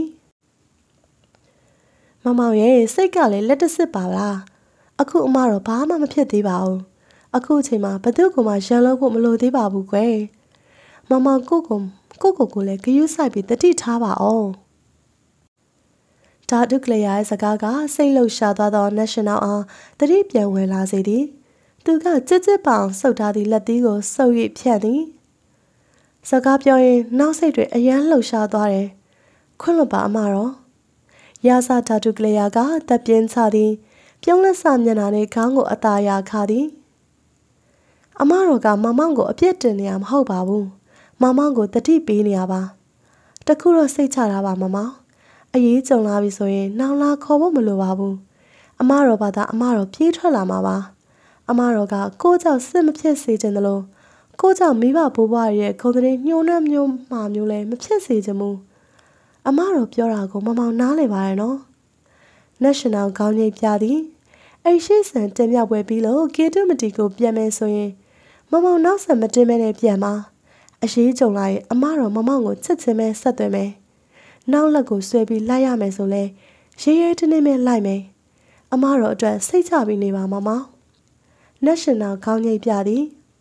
မမောင်ရဲ့စိတ်ကလည်းလက်တစစ်ပါလားအခုအမတော့ဘာမှမဖြစ်သေးပါဘူးအခုအချိန်မှာဘသူ့ကိုမှရန်လို့ဖို့မလိုသေးပါဘူးကွယ်မမောင်ကိုလည်းဂယုစိုက်ပြီးတတိထားပါအောင်ဓာတုကလျာရဲ့စကားကစိတ်လှုပ်ရှားသွားသော National အားတတိပြန်ဝင်လာစေသည်သူကကြစ်ကြစ်ပေါင်ဆုပ်ထားသည့်လက်သီးကိုဆုပ်၍ဖြန့်သည်စကားပြောရင်နောက်စိတ်တွေအယမ်းလှုပ်ရှားသွားတယ်ခွင့်လွှတ်ပါအမတော်ရာဇဓာတုကလျာကတပ်ပြင်းချသည်ပြုံးလက်စမျက်နှာနှင့်ခေါင်းကိုအသာယာခါသည်အမတော်ကမမောင်ကိုအပြစ်တင်နေရမဟုတ်ပါဘူးမမောင်ကိုတတိပေးနေရပါတခုတော့စိတ်ချတာပါမမောင်အရေးကြုံလာပြီဆိုရင်နောင်လာခေါ်ဖို့မလိုပါဘူးအမတော်ဘာသာအမတော်ပြေးထွက်လာမှာပါအမတော်ကကိုကြောင့်စစ်မဖြစ်စေချင်တယ်လို့ကိုကြောင့်မိဘဘိုးဘွားရဲ့ခုံတည်းညှိုးနှံမျိုးမှာမျိုးလည်းမဖြစ်စေချင်ဘူးအမတော်ပြောတာကိုမမောင်နားလည်ပါရဲ့နော် National ခေါင်းငိတ်ပြသည်အိမ်ရှိဆန်တင်မြောက်ပွဲပြီးလို့ကေတုမတီကိုပြန်မယ်ဆိုရင်မမောင်နောက်ဆက်မတင်မဲနဲ့ပြန်ပါအရေးကြုံလာရင်အမတော်မမောင်ကိုချစ်ချင်းပဲဆက်သွယ်မယ်နောက်လက်ကိုဆွဲပြီးလိုက်ရမယ်ဆိုလဲရေးရဲတင်းတင်းပဲလိုက်မယ်အမတော်အတွက်စိတ်ချပြီးနေပါမမောင် National ခေါင်းငိတ်ပြသည်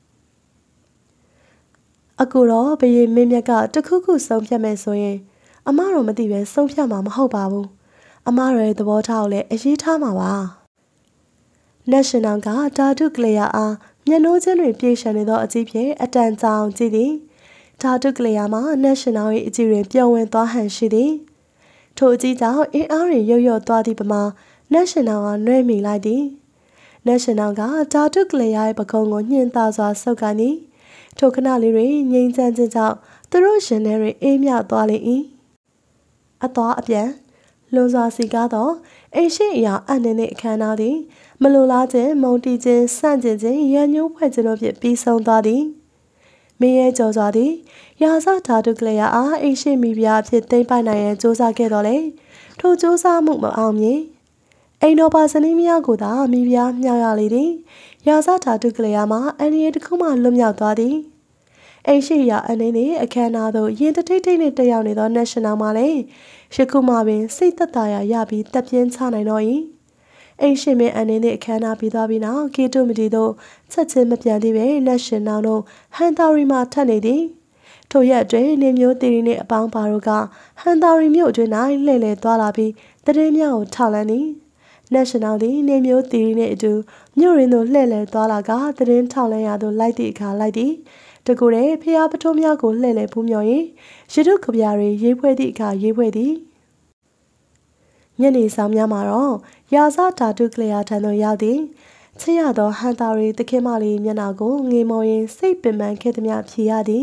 အခုတော့ဘယေမင်းမြတ်ကတခုခုဆုံးဖြတ်မယ်ဆိုရင်အမတော်မသိပဲဆုံးဖြတ်မှာမဟုတ်ပါဘူးအမတော်ရဲ့သဘောထားကိုလည်းအရေးထားမှာပါ National ကဓာတုကလျာအားမျက်နှိုးချင်းတွေပြေရှံနေသောအကြည့်ဖြင့်အတန်ကြောင်ကြည့်သည်ဓာတုကလျာမှာ National ၏အကြည့်တွင်ပြုံးဝင်သွားဟန်ရှိသည်ထိုအကြည့်ကြောင့်အင်းအားတွင်ရုတ်ရုတ်သွားသည့်ပမာ National ကနှွဲမိလိုက်သည် National ကဓာတုကလျာရဲ့ပကုံးကိုညှင်သာစွာဆုပ်ကန်သည်ထိုခဏလေးတွင်ငြိမ်ချမ်းခြင်းကြောင့်သူတို့ရင်ထဲတွင်အေးမြသွားလေ၏အသွားအပြန်လွန်စွာစီကားသောအိမ်ရှိအရာအနှင်းနှင့်အခမ်းအနားသည်မလိုလားခြင်းမုန်တီးခြင်းဆန့်ကျင်ခြင်းရန်ညှိုးဖွဲ့ခြင်းတို့ဖြင့်ပြီးဆုံးသွားသည်မင်းရဲ့ကြော်စွာသည်ရာဇဓာတုကလျာအားအိမ်ရှိမိဖုရားအဖြစ်သိမ်းပိုက်နိုင်ရန်ကြိုးစားခဲ့တော်လေထိုကြိုးစားမှုမအောင်မြင်အိမ်တော်ပါဇနီးမယားကိုသာမိဖုရားမြောက်ရလေသည်ရာဇဓာတုကလျာမှာအန္တရာယ်တစ်ခုမှလွတ်မြောက်သွားသည်အိမ်ရှိရာအနေနဲ့အခမ်းအနားသို့ရင်တထိတ်ထိတ်နဲ့တက်ရောက်နေသော National မှာလည်းယခုမှပင်စိတ်သက်သာရာရပြီးတပ်ပြင်းချနိုင်တော့၏အိမ်ရှိမင်းအနေနဲ့အခမ်းအနားပြီးသွားပြီးနောက်ကေတုမတီသို့ချက်ချင်းမပြန်သေးပဲ National တို့ဟန်တာရီမှာထပ်နေသည်ထိုရက်အတွင်းနေမျိုးတီရီနှင့်အပေါင်းပါတို့ကဟန်တာရီမြို့အတွင်း၌လှည့်လည်သွားလာပြီးသတင်းများကိုထောက်လှမ်းသည် National သည်နေမျိုးတီရီနှင့်အတူမြို့ရင်းသို့လှည့်လည်သွားလာကသတင်းထောက်လှမ်းရာသို့လိုက်သည့်အခါလိုက်သည်တကူတဲ့ဖျားပထုံးများကိုလှည့်လည်ဖူးမြော်ရင်ရတုကဗျာတွေရေးဖွဲ့သည့်အခါရေးဖွဲ့သည်ညနေဆောင်များမှာတော့ရာဇဓာတုကလျာထံသို့ရောက်သည်ချစ်ရသောဟန်တာရီသခင်မလေးမျက်နှာကိုငေမော်ရင်စိတ်ပင်ပန်းခဲ့သည်များဖြေရသည်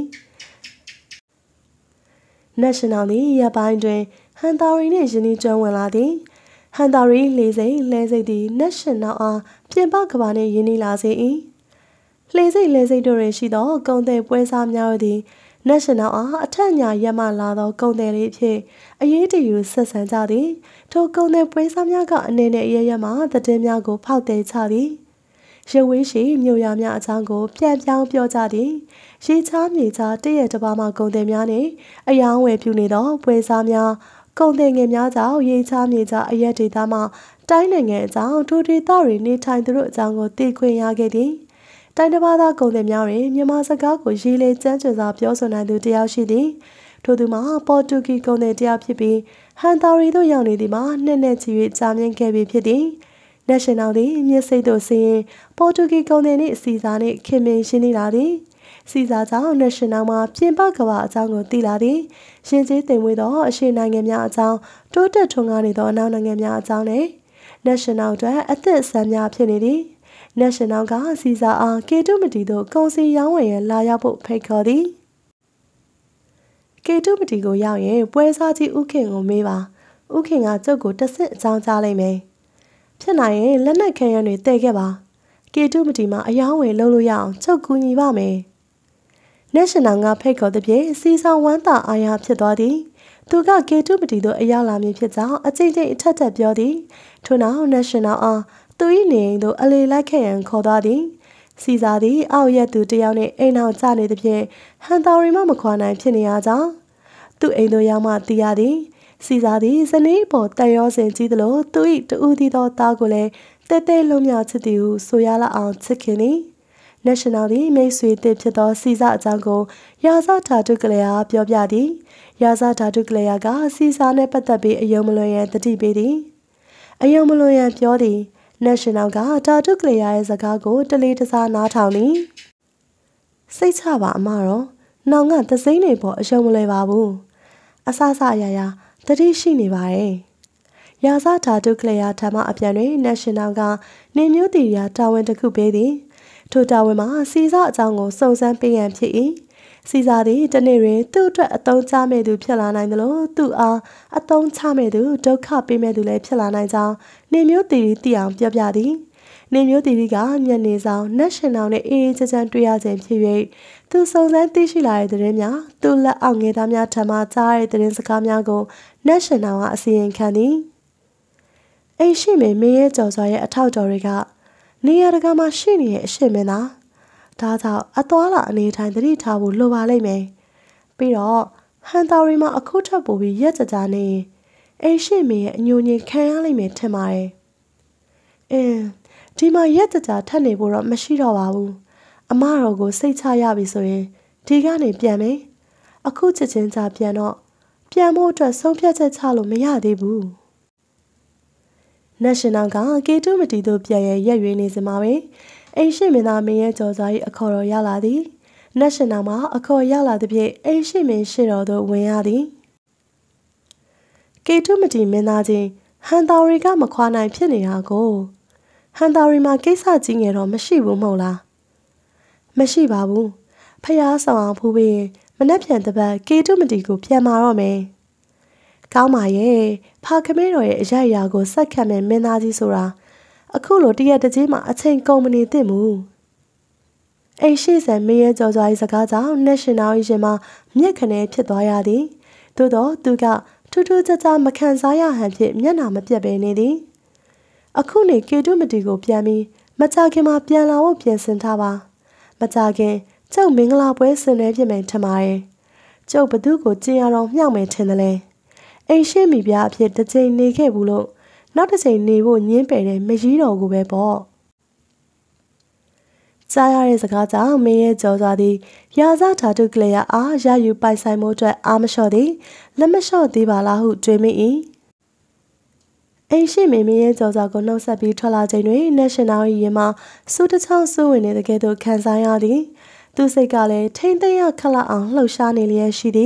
National သည်ရပိုင်းတွင်ဟန်တာရီနှင့်ယင်းနှီးကျွမ်းဝင်လာသည်ဟန်တာရီလှေစိတ်သည် National အားပြင်ပကဘာနှင့်ယင်းနှီးလာစေ၏လှေစိတ်တို့တွင်ရှိသောကုံတဲ့ပွဲစားများသည် National အားအထက်ညာရက်မှလာသောကုံတဲ့လေးဖြင့်အရေးတယူဆက်ဆံကြသည်ထိုကုံတဲ့ပွဲစားများကအနေနဲ့ရရမှသတင်းများကိုဖောက်သည်ချသည်ရဝေးရှိမြို့ရများအကြောင်းကိုပြန်ပြောင်းပြောကြသည်ရေချားမြေချားတရက်တစ်ပါးမှကုံတဲ့များနှင့်အယောင်းဝယ်ပြုနေသောပွဲစားများကုံတဲ့ငယ်များကြောင့်ရေချားမြေချားအရက်ဒေသမှတိုင်းနိုင်ငံအကြောင်းထိုဒေသတွင်နေထိုင်သူတို့အကြောင်းကိုသိခွင့်ရခဲ့သည်တိုင်းတစ်ပါးသားကုံတဲ့များတွင်မြန်မာစကားကိုရေးလေကျမ်းကျစွာပြောဆိုနိုင်သူတယောက်ရှိသည်ထိုသူမှာပေါ်တူဂီကုံတဲ့တယောက်ဖြစ်ပြီးဟန်တာရီတို့ရောက်နေသည်မှာနှစ်နဲ့ချီ၍ကြာမြင့်ခဲ့ပြီဖြစ်သည် National သည်မြစ်စိတ်သို့ဆင်းရင်ပေါ်တူဂီကုံတဲ့နှင့်စီစာနှင့်ခင်မင်ရှင်းနေလာသည်စီစာကြောင့် National မှာပြင်ပကမ္ဘာအကြောင်းကိုသိလာသည်ရှင်ကျေးတင်ဝေသောအရှေ့နိုင်ငံများအကြောင်းတိုးတက်ထွန်းကားနေသောအနောက်နိုင်ငံများအကြောင်းနဲ့ National အတွက်အသက်အဆန်းများဖြစ်နေသည်National ကစီစာအားကေတုမတီသို့ကုန်စည်ရောင်းဝယ်ရန်လာရောက်ဖို့ဖိတ်ခေါ်သည်ကေတုမတီကိုရောက်ရင်ပွဲစားကြီးဥခင်ကိုမေးပါဥခင်ကကျုပ်ကိုတဆင့်အကြောင်းကြားလိုက်မယ်ဖြစ်နိုင်ရင်လက်နက်ခဲယမ်းတွေတည်ခဲ့ပါကေတုမတီမှာအယောင်းဝယ်လုပ်လို့ရအောင်ကျုပ်ကူညီပါမယ် National ကဖိတ်ခေါ်သည်ဖြင့်စီဆောင်ဝမ်းသာအားရဖြစ်သွားသည်သူကကေတုမတီသို့အရောက်လာမည်ဖြစ်ကြောင်းအကြိမ်ကြိမ်အထက်ထက်ပြောသည်ထို့နောက် National အားသူသူ၏နေအိမ်သို့အလေလိုက်ခဲ့ရန်ခေါ်သွားသည်စီစာသည်အောက်ရက်သူတယောက်နှင့်အိမ်နောက်ကျနေသဖြင့်ဟန်တာရီမှမခွာနိုင်ဖြစ်နေရကြောင်းသူ့အိမ်သို့ရောက်မှသိရသည်စီစာသည်ဇနီးပေါ်တက်ရောစင်ကြီးသလိုသူ၏တူဦးသီးသောသားကိုလည်းတဲတဲလုံးမြောက်ချစ်သည်ဟုဆိုရလောက်အောင်ချစ်ခင်သည်National သည်မိတ်ဆွေသစ်ဖြစ်သောစီစာအကြောင်းကိုရာဇဓာတုကလျာပြောပြသည်ရာဇဓာတုကလျာကစီစာနှင့်ပတ်သက်ပြီးအယုံမလွန်ရန်တတိပေးသည်အယုံမလွန်ရန်ပြောသည်National ကဓာတုကလျာရဲ့စကားကိုတလေးတစားနားထောင်သည်စိတ်ချပါအမတော်နောင်ကသစိမ့်နေပေါ်အယုံမလွယ်ပါဘူးအဆအဆအရာရာတတိရှိနေပါရဲ့ရာဇဓာတုကလျာထံမှအပြန်တွင်National ကနေမျိုးတီရာတာဝန်တစ်ခုပေးသည်ထိုတာဝန်မှာစီစာအကြောင်းကိုစုံစမ်းပေးရန်ဖြစ်၏စီစာသည်တနေ့တွင်သူ့အတွက်အသုံးချမဲ့သူဖြစ်လာနိုင်သလိုသူ့အားအသုံးချမဲ့သူဒုက္ခပေးမဲ့သူလည်းဖြစ်လာနိုင်ကြောင်းနေမျိုးတီသိအောင်ပြောပြသည်နေမျိုးတီကညနေဆောင် National နဲ့အေးအေးချမ်းချမ်းတွေ့ရခြင်းဖြစ်၍သူစုံစမ်းသိရှိလာတဲ့သတင်းများသူ့လက်အောက်ငယ်သားများထံမှကြားတဲ့သတင်းစကားများကို National ကအစီရင်ခံသည်အိမ်ရှိမင်းရဲ့ကြော်စွာရဲ့အထောက်တော်တွေကနေရာတကာမှာရှိနေတဲ့အရှိမင်းသားဒါကြောင့်အသွာလာအနေထိုင်သတိထားဖို့လိုပါလိမ့်မယ်ပြီးတော့ဟန်တာရီမှာအခုထပ်ပို့ပြီးရက်ကြကြနေအိမ်ရှိမင်းရဲ့အညိုညင်ခံရလိမ့်မယ်ထင်ပါတယ်ဒီမှာရက်ကြကြထပ်နေဖို့တော့မရှိတော့ပါဘူးအမတော်ကိုစိတ်ချရပြီဆိုရင်ဒီကနေပြန်မယ်အခုချက်ချင်းချပြန်တော့ပြန်ဖို့အတွက်ဆုံးဖြတ်ချက်ချလို့မရသေးဘူးNational ကကေတုမတီတို့ပြန်ရဲ့ရက်ရွေးနေစမှာပဲအိမ်ရှိမင်းသားမင်းရဲ့ကြော်စွာ၏အခေါ်တော်ရောက်လာသည်National မှာအခေါ်ရောက်လာသဖြင့်အိမ်ရှိမင်းရှိတော်သို့ဝင်ရသည်ကေတုမတီမင်းသားချင်းဟန်တာရီကမခွာနိုင်ဖြစ်နေတာကိုဟန်တာရီမှာကိစ္စကြီးငယ်တော့မရှိဘူးမဟုတ်လားမရှိပါဘူးဖျားဆောင်အောင်ဖူးပြီးမနှက်ပြန်တပတ်ကေတုမတီကိုပြန်มาတော့မယ်ကောင်းပါရဲ့ဖာခမဲတော်ရဲ့အရာရာကိုစက်ခတ်မဲ့မင်းသားကြီးဆိုတာအခုလိုတရက်တကြီးမှာအချိန်ကုန်မနေသင့်ဘူးအိမ်ရှိဆန်မင်းရဲ့ကြော်စွာ၏စကားကြောင့် National ရင်မှာမျက်ခနဲဖြစ်သွားရသည်သို့တော့သူကထူးထူးခြားခြားမခံစားရဟန်ဖြင့်မျက်နှာမပြတ်ပဲနေသည်အခုနေကေတုမတီကိုပြန်ပြီးမကြခင်မှာပြန်လာဖို့ပြင်ဆင်ထားပါမကြခင်ကျုပ်မင်္ဂလာပွဲဆင်နွှဲဖြစ်မယ်ထင်ပါတယ်ကျုပ်ဘသူကိုကြင်ရတော့မြောက်မယ်ထင်တယ်လေအိမ်ရှိမိပြအဖြစ်တစ်ချိန်နေခဲ့ဘူးလို့နောက်တစ်ချိန်နေဖို့ညင်းပယ်တဲ့မကြီးတော်ကိုပဲပေါ့ကြားရတဲ့စကားကြောင့်မင်းရဲ့ကြော်စွာသည်ရာဇဓာတုကလျာအားရယူပိုင်ဆိုင်မှုအတွက်အားမလျှော့သည်လက်မလျှော့သေးပါလားဟုတွေးမိ၏အိမ်ရှိမင်းရဲ့ကြော်စွာကိုနှုတ်ဆက်ပြီးထွက်လာချိန်တွင် National ၏ရင်မှာစူးတစ်ချောင်းစူးဝင်နေတဲ့ကဲ့သို့ခံစားရသည်သူစိတ်ကလည်းထိမ့်သိမ်းရခက်လောက်အောင်လှုပ်ရှားနေလျက်ရှိသည်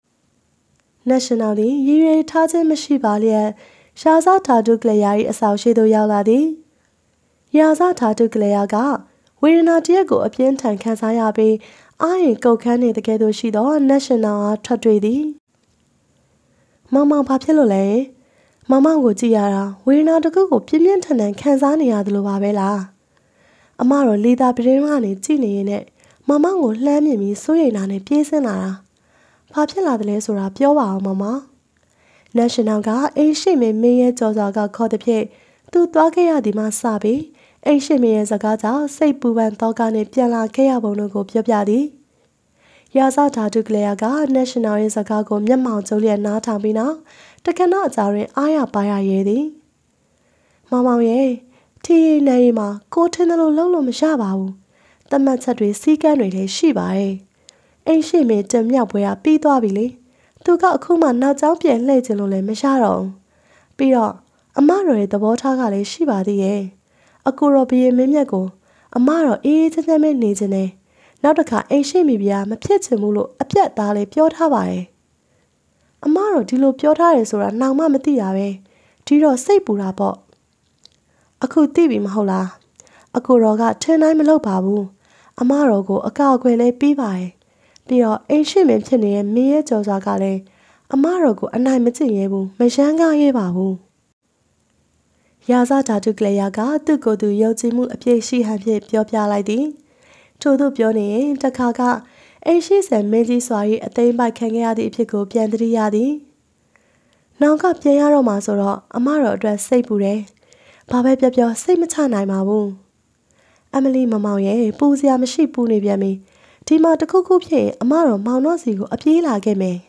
National သည်ရည်ရွယ်ထားခြင်းမရှိပါလျက်ရာဇဓာတုကလျာ၏အဆောင်ရှိသို့ရောက်လာသည်ရာဇဓာတုကလျာကဝေဒနာတရက်ကိုအပြင်းထန်ခံစားရပြီးအာရင်ကုတ်ခမ်းနေတဲ့ကဲ့သို့ရှိသော National အားထွက်တွေ့သည်မောင်ဘာဖြစ်လို့လဲမောင်ကိုကြည့်ရတာဝေဒနာတစ်ခုကိုပြင်းပြင်းထန်ထန်ခံစားနေရတယ်လို့ပါပဲလားအမတော်လေသာပြင်းကနေကြည့်နေရင်နဲ့မောင်ကိုလှမ်းမြင်ပြီးစိုးရိမ်တာနဲ့ပြေးဆင်းလာတာဘာဖြစ်လာတယ်လဲဆိုတာပြောပါအောင်မောင် National ကအိမ်ရှိမင်းရဲ့ကြော်စွာကခေါ်သည်ဖြင့်သူသွားခဲ့ရသည်မှစပြီးအိမ်ရှိမင်းရဲ့စကားကြောင့်စိတ်ပူပန်သောကနှင့်ပြန်လာခဲ့ရပုံတို့ကိုပြောပြသည်ရာဇဓာတုကလျာက National ရဲ့စကားကိုမျက်မှောင်ကျုံလျက်နားထောင်ပြီးနောက်တခဏအကြာတွင်အားရပါရရဲသည်မောင်ရဲ့ထီရီနေရီမှာကိုထင်းတယ်လို့လုံးလို့မရပါဘူးတမတ်ချက်တွေစီးကမ်းတွေလည်းရှိပါရဲ့အိမ်ရှိမင်းတမြောက်ပွဲကပြီးသွားပြီလေသူကအခုမှနောက်ကျောင်းပြန်လှည့်ခြင်းလို့လည်းမရတော့ပြီးတော့အမတော်ရဲ့သဘောထားကလည်းရှိပါသေးရဲ့အကူတော်ဘီရင်မင်းမြတ်ကိုအမတော်အေးအေးချမ်းချမ်းပဲနေခြင်းနဲ့နောက်တစ်ခါအိမ်ရှိမိပြားမဖြစ်ချင်ဘူးလို့အပြတ်သားလေးပြောထားပါတယ်အမတော်ဒီလိုပြောထားတယ်ဆိုတာနောင်မှမသိတာပဲဒီတော့စိတ်ပူတာပေါ့အခုသိပြီမဟုတ်လားအကူတော်ကထင်တိုင်းမလုပ်ပါဘူးအမတော်ကိုအကောက်အခွင့်လေးပြီးပါတယ်ပြီးတော့အိမ်ရှိမင်းဖြစ်နေတဲ့မင်းရဲ့ကြော်စွာကလည်းအမတော်ကိုအနိုင်မကျင့်ရဲဘူးမရမ်းကားရဲပါဘူးရာဇဓာတုကလျာကသူ့ကိုယ်သူယုံကြည်မှုအပြည့်ရှိဟန်ဖြင့်ပြောပြလိုက်သည်ထို့သူပြောနေရင်တခါကအိမ်ရှိဆန်မင်းကြီးစွာ၏အသိမ်းပိုက်ခံခဲ့ရသည့်အဖြစ်ကိုပြန်သတိရသည်နောင်ကပြန်ရတော့မှာဆိုတော့အမတော်အတွက်စိတ်ပူတယ်ဘာပဲပြောပြောစိတ်မချနိုင်ပါဘူးအမလီမောင်မောင်ရဲ့ပူစရာမရှိပူနေပြန်ပြီဒီမှာတခုခုဖြစ်ရင်အမတော်မောင်တော့စီကိုအပြေးလာခဲ့မယ်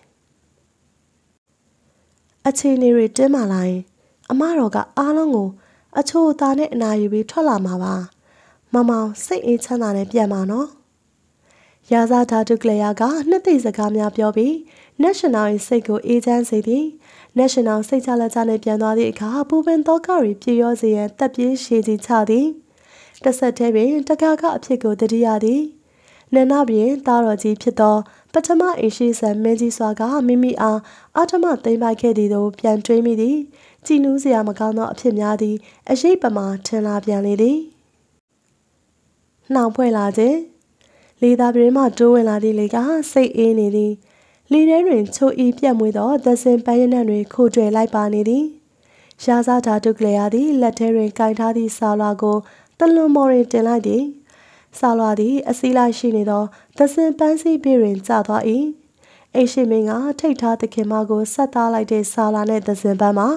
အခြေအနေတွေတင်းမာလာရင်အမတော်ကအားလုံးကိုအချို့အသားနဲ့အနာယူပြီးထွက်လာမှာပါမောင်မောင်စိတ်အေးချမ်းသာနဲ့ပြန်ပါနော်ရာဇာဓာတုကလျာကနှစ်သိစကားများပြောပြီး National ရဲ့စိတ်ကိုအေးချမ်းစေသည် National စိတ်ချလက်ချနဲ့ပြန်သွားသည့်အခါပူပင်သောကတွေပြေရောစေရန်တက်ပြေးရှည်ကြီးချသည်တဆက်တည်းပင်တကာကအဖြစ်ကိုတတိယသည်နန္ဒပြင်သားတော်ကြီးဖြစ်သောပထမအိရှိဆန်မင်းကြီးစွာကမိမိအားအာထမသိမ့်ပိုက်ခဲ့သည်သို့ပြန်တွေးမိသည်ကြည်နူးစရာမကောင်းသောအဖြစ်များသည်အရေးပမာထင်လာပြန်လေသည်နှောင်ဖွဲ့လာခြင်းလေသာပြင်းမှတိုးဝင်လာသည့်လေကစိတ်အေးနေသည်လေထဲတွင်ချိုဤပြတ်မွေးသောသစင်ပန်းရနံ့တွင်ခိုးကျွယ်လိုက်ပါနေသည်ရာဇာဓာတုကလျာသည်လက်ထဲတွင်ကင်ထားသည့်ဆာလွာကိုတလွန်မော်တွင်တင်လိုက်သည်ဆာလွာသည်အစည်းလိုက်ရှိနေသောသစင်ပန်းစည်းဘေးတွင်ကျသွား၏အိရှိမင်းကထိတ်ထားသခင်မကိုဆက်သားလိုက်တဲ့ဆာလွာနှင့်သစင်ပန်းမှာ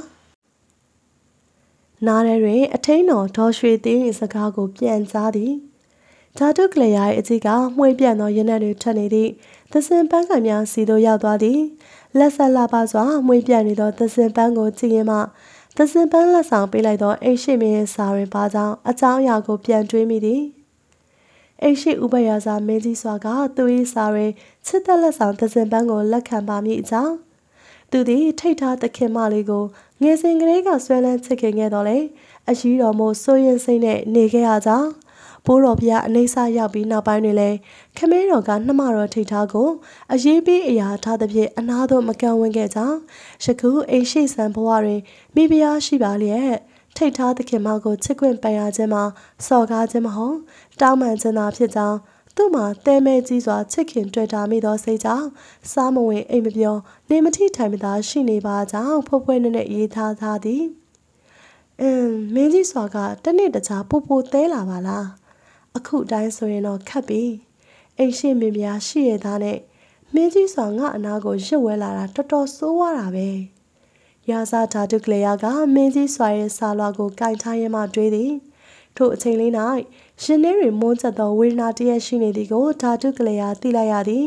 နားထဲတွင်အထင်းတော်ဒေါ်ရွှေသိန်း၏စကားကိုပြန်ကြားသည်ဓာတုကလျာ၏အကြီးကမှွေးပြန့်သောရနံ့တွေထွက်နေသည့်သစင်ပန်းကံများစီသို့ရောက်သွားသည်လက်ဆက်လာပါစွာမှွေးပြန့်နေသောသစင်ပန်းကိုကြည့်ရင်မှသစင်ပန်းလက်ဆောင်ပေးလိုက်သောအိရှိမင်း၏စာတွင်ပါကြောင်းအကြောင်းအရာကိုပြန်တွေးမိသည်အိရှိဥပရာဇာမင်းကြီးစွာကသူ၏စာတွင်ချစ်သက်လက်ဆောင်သစင်ပန်းကိုလက်ခံပါမည့်အကြောင်းသူသည်ထိတ်ထားသခင်မလေးကိုငယ်စဉ်ကလေးကဆွဲလန်းချစ်ခင်ခဲ့တော်လေအကြီးတော်မို့စိုးရင်စိတ်နဲ့နေခဲ့ရကြောင်းဘိုးတော်ဘုရားအနေဆာရောက်ပြီးနောက်ပိုင်းတွင်လည်းခမဲတော်ကနှမတော်ထိတ်ထားကိုအရေးပေးအရာထားသဖြင့်အနာသို့မကန့်ဝန်းခဲ့ကြောင်းယခုအိရှိဆန်ဘဝတွင်မိဖုရားရှိပါလျက်ထိတ်ထားသခင်မကိုချစ်ခွင့်ပန်ရခြင်းမှာစော်ကားခြင်းမဟုတ်တောင်းပန်ခြင်းသာဖြစ်ကြောင်းသူ့မှာတဲမဲကြီးစွာချစ်ခင်တွေ့တာမိသောစိတ်ကြောင့်စားမဝင်အိမ်မပြောနေမထိထိုင်မသာရှိနေပါကြောင်းဖွယ်ဖွယ်နဲ့ရေးထားထားသည်မင်းကြီးစွာကတနေ့တခြားပိုပိုသေးလာပါလားအခုတိုင်းဆိုရင်တော့ခက်ပြီအိမ်ရှိမင်းများရှိရသားနဲ့မင်းကြီးစွာငါအနာကိုရွတ်ဝဲလာတာတော်တော်ဆိုးဝါးတာပဲရာဇာဓာတုကလျာကမင်းကြီးစွာရဲ့ဆာလွာကိုကင်ထားရမှတွေးသည်ထို့အချိန်လေး၌ရှင်နေတွင်မွန်းကျက်သောဝေဒနာတရက်ရှိနေသည်ကိုဓာတုကလျာသိလိုက်ရသည်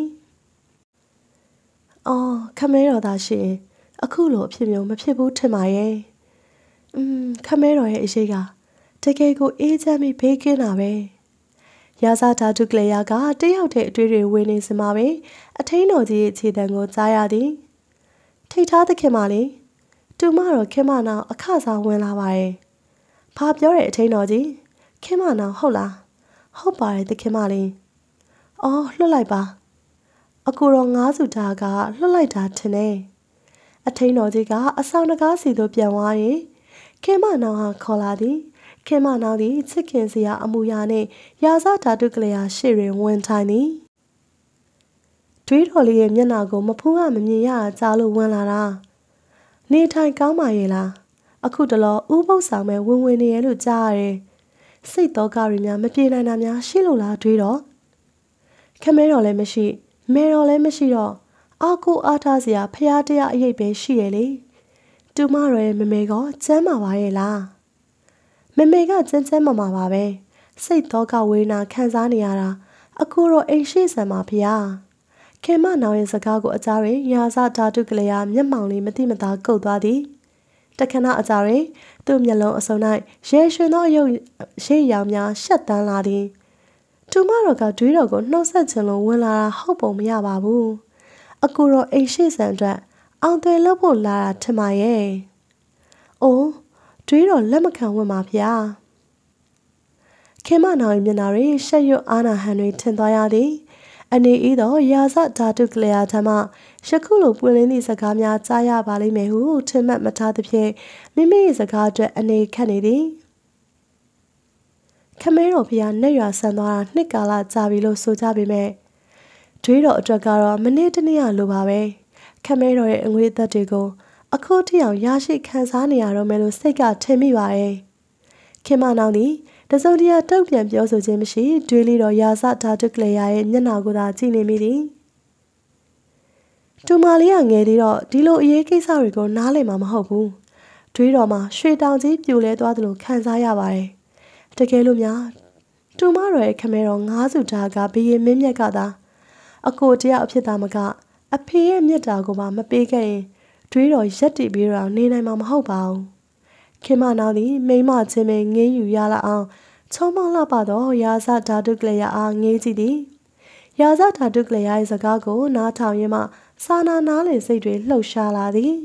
အော်ခမဲတော်သာရှင်အခုလိုအဖြစ်မျိုးမဖြစ်ဘူးထင်ပါရဲ့ခမဲတော်ရဲ့အရေးကတကယ်ကိုအေးချမ်းပြီးဘေးကင်းတာပဲရာဇာဓာတုကလျာကတယောက်တည်းအတွေ့တွေဝင်နေစမှာပဲအထင်းတော်ကြီးရဲ့ခြေတံကိုကြားရသည်ထိတ်ထားသခင်မလေးတူမတော်ခင်မနောင်အခစားဝင်လာပါရဲ့ဘာပြောတဲ့အထင်းတော်ကြီးခင်မနောင်ဟုတ်လားဟုတ်ပါတယ်သခင်မလေးအော်လွတ်လိုက်ပါအကူတော်ငါးစုသားကလွတ်လိုက်တာထင်တယ်အထင်းတော်ကြီးကအဆောင်တကားစီသို့ပြန်သွားရင်ခင်မနောင်ဟာခေါ်လာသည်ခင်မနောင်သည်ချစ်ခင်စရာအမူအရာနှင့်ရာဇဓာတုကလျာရှေ့တွင်ဝင်ထိုင်သည်တွေးတော်လေးရဲ့မျက်နှာကိုမဖူးကမမြင်ရကြားလို့ဝင်လာတာနေထိုင်ကောင်းပါရဲ့လားအခုတလောဥပုပ်ဆောင်မဲ့ဝင်နေရလို့ကြားရတယ်စိတ်တော့ကတွေများမပြေနိုင်တာများရှိလို့လားတွေးတော့ခမဲတော်လည်းမရှိမဲတော်လည်းမရှိတော့အားကိုအားထားစရာဖျားတရားအရေးပဲရှိရလေတူမတော်ရဲ့မမေကကျမ်းမာပါရဲ့လားမမေကကျန်းမာပါပဲစိတ်တော့ကဝေဒနာခံစားနေရတာအခုတော့အိမ်ရှိဆံပါဗျာခင်မနောင်ရဲ့စကားကိုအကြရင်ရာဇဓာတုကလျာမျက်မှောင်လေးမတိမသားကုတ်သွားသည်တခဏအကြရင်သူ့မျက်လုံးအစုံ၌ရဲရွှင်သောအယုတ်ရိပ်ရောင်များရှက်တန်းလာသည်တူမတော်ကဒွေးတော်ကိုနှုတ်ဆက်ခြင်းလို့ဝင်လာတာဟုတ်ပုံမရပါဘူးအခုတော့အိမ်ရှိဆံအတွက်အောင်သွေလုပ်ဖို့လာတာထင်ပါရဲ့အိုးဒွေးတော်လက်မခံဝင်ပါဗျာခင်မနောင်ရဲ့မျက်နှာတွင်ရှက်ရွံ့အာနာဟန်တွေထင်သွားရသည်အနေဤသောရာဇဓာတုကလျာထမယခုလိုပွင့်လင်းသည့်စကားများကြားရပါလိမ့်မယ်ဟုထင်မှတ်မထားသဖြင့်မိမိ၏စကားအတွက်အနေခက်နေသည်ခမဲတော်ဖျားနဲ့ရွာဆန်သွားတာနှစ်ကာလကြာပြီလို့ဆိုကြပေမဲ့ဒွေးတော်အတွက်ကတော့မနေ့တနေ့လိုပါပဲခမဲတော်ရဲ့အငွေအသက်တွေကိုအခုထိအောင်ရရှိခံစားနေရတော့မယ်လို့စိတ်ကထင်မိပါရဲ့ခင်မနောင်သည်တစုံတရာတုံ့ပြန်ပြောဆိုခြင်းမရှိဒွေးလီတော်ရာဇဓာတုကလျာရဲ့မျက်နှာကိုသာကြည့်နေမိသည်တူမလေးကငယ်သေးတော့ဒီလိုအရေးကိစ္စတွေကိုနားလည်မှာမဟုတ်ဘူးတွေးတော်မှာရွှေတောင်ကြီးပြိုလဲသွားသလိုခံစားရပါတယ်တကယ်လို့များတူမတော်ရဲ့ခမဲတော်9စုတာကဘီရင်မင်းမြတ်ကသာအကိုတယောက်အဖြစ်သားမကအဖေရဲ့မြတ်တာကိုမှမပေးခဲ့ရင်တွေးတော်ရက်တည်ပြီးတော့နေနိုင်မှာမဟုတ်ပါဘူးခင်မနောင်သည်မိမချင်းမင်းငင်းယူရလာအောင်ချုံမောင်းလှပသောရာဇဓာတုကလျာအားငေးကြည့်သည်ရာဇဓာတုကလျာ၏စကားကိုနားထောင်ရင်းမှစာနာနားလေစိတ်တွေလှုပ်ရှားလာသည်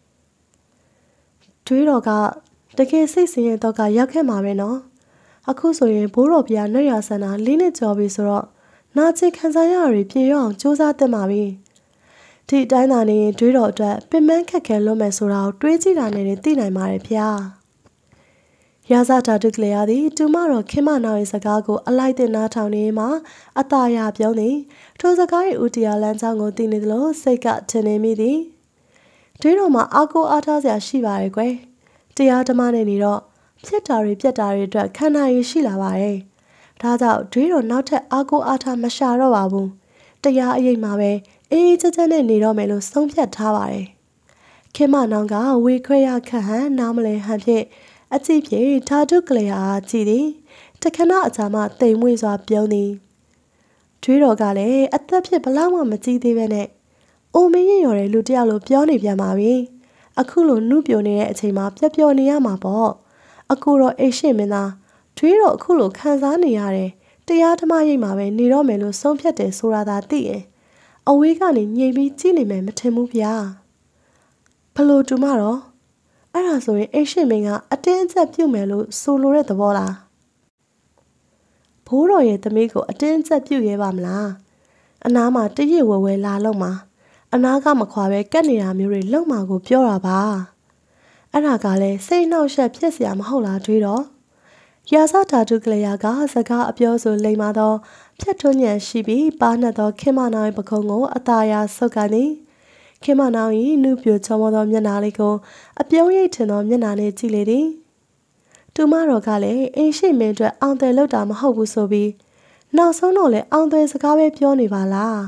တွေးတော်ကတကယ်စိတ်ဆင်းရဲတော့ကရောက်ခဲ့မှာပဲနော်အခုဆိုရင်ဘိုးတော်ဘုရားနှွတ်ရဆန္ဒလေးနှစ်ကျော်ပြီဆိုတော့နာကျင်ခံစားရတွေပြေရအောင်စူးစမ်းသင့်ပါပြီဒီအတိုင်းသာနေရင်တွေးတော်အတွက်ပင်ပန်းခက်ခဲလွန်းမယ်ဆိုတာကိုတွေးကြည့်တာနဲ့သိနိုင်ပါတယ်ဗျာရာဇဓာတုကလျာသည်တူမတော်ခင်မနောင်ရဲ့စကားကိုအလိုက်တင်နားထောင်နေမှအသာရပြုံးသည်ထိုစကား၏ဥတီယာလမ်းကြောင်းကိုသိနေသလိုစိတ်ကထင်နေမိသည်တွေးတော်မှာအာကိုအားထားစရာရှိပါရဲ့ကွယ်တရားဓမ္မနဲ့နေတော့ဖြစ်တာတွေပြက်တာတွေအတွက်ခန္ဓာရည်ရှိလာပါတယ်ဒါကြောင့်တွေးတော်နောက်ထပ်အာကိုအားထားမရှာတော့ပါဘူးတရားအရေးမှာပဲအေးချမ်းချမ်းနဲ့နေတော့မယ်လို့ဆုံးဖြတ်ထားပါတယ်ခင်မနောင်ကဝေခွဲရခန့်ဟန်နားမလဲဟန်ဖြင့်အကြည့်ဖြင့်ဓာတုကလျာအားကြည့်သည်တခဏအကြာမှတိမ်မွေ့စွာပြုံးသည်တွေးတော်ကလည်းအသက်ဖြစ်ဘလောက်မှမကြည့်သေးပဲနဲ့အိုမင်းရင်ရော်တဲ့လူတယောက်လိုပြောနေပြန်ပါပြီအခုလိုနှုတ်ပြနေတဲ့အချိန်မှာပျော်နေရမှာပေါ့အခုတော့အိတ်ရှင်မင်းသားတွေးတော့အခုလိုခံစားနေရတယ်တရားဓမ္မရိပ်မှာပဲနေတော့မယ်လို့ဆုံးဖြတ်တယ်ဆိုတာသာသိရင်အဝေးကနေညှိပြီးကြည့်နေမယ်မထင်ဘူးဗျာဘလို့တူမတော့အဲ့ဒါဆိုရင်အိတ်ရှင်မင်းကအတင်းအကျပ်ပြုတ်မယ်လို့ဆိုလိုတဲ့သဘောလားဘိုးတော်ရဲ့သမီးကိုအတင်းအကျပ်ပြုတ်ရဲပါမလားအနားမှာတရစ်ဝဲဝဲလာလုံးမှာအနားကမခွာပဲကတ်နေတာမျိုးတွေလုံမာကိုပြောတာပါအဲ့ဒါကလည်းစိတ်နှောက်ယှက်ဖြစ်စရာမဟုတ်လားတွေးတော့ရာဇဓာတုကလျာကစကားအပြောဆိုလိမ္မာသောဖြတ်ထွန်းညံရှိပြီးပါနှက်သောခင်မနောင်၏ပခုံးကိုအသာယာဆုပ်ကန်သည်ခင်မနောင်၏နုပြိုချောမောသောမျက်နှာလေးကိုအပြုံးရိပ်ထင်သောမျက်နှာနဲ့ကြည့်လေသည်တူမတော်ကလည်းအိမ်ရှိမင်းအတွက်အောင်တယ်လောက်တာမဟုတ်ဘူးဆိုပြီးနောက်ဆုံးတော့လည်းအောင်တယ်စကားပဲပြောနေပါလား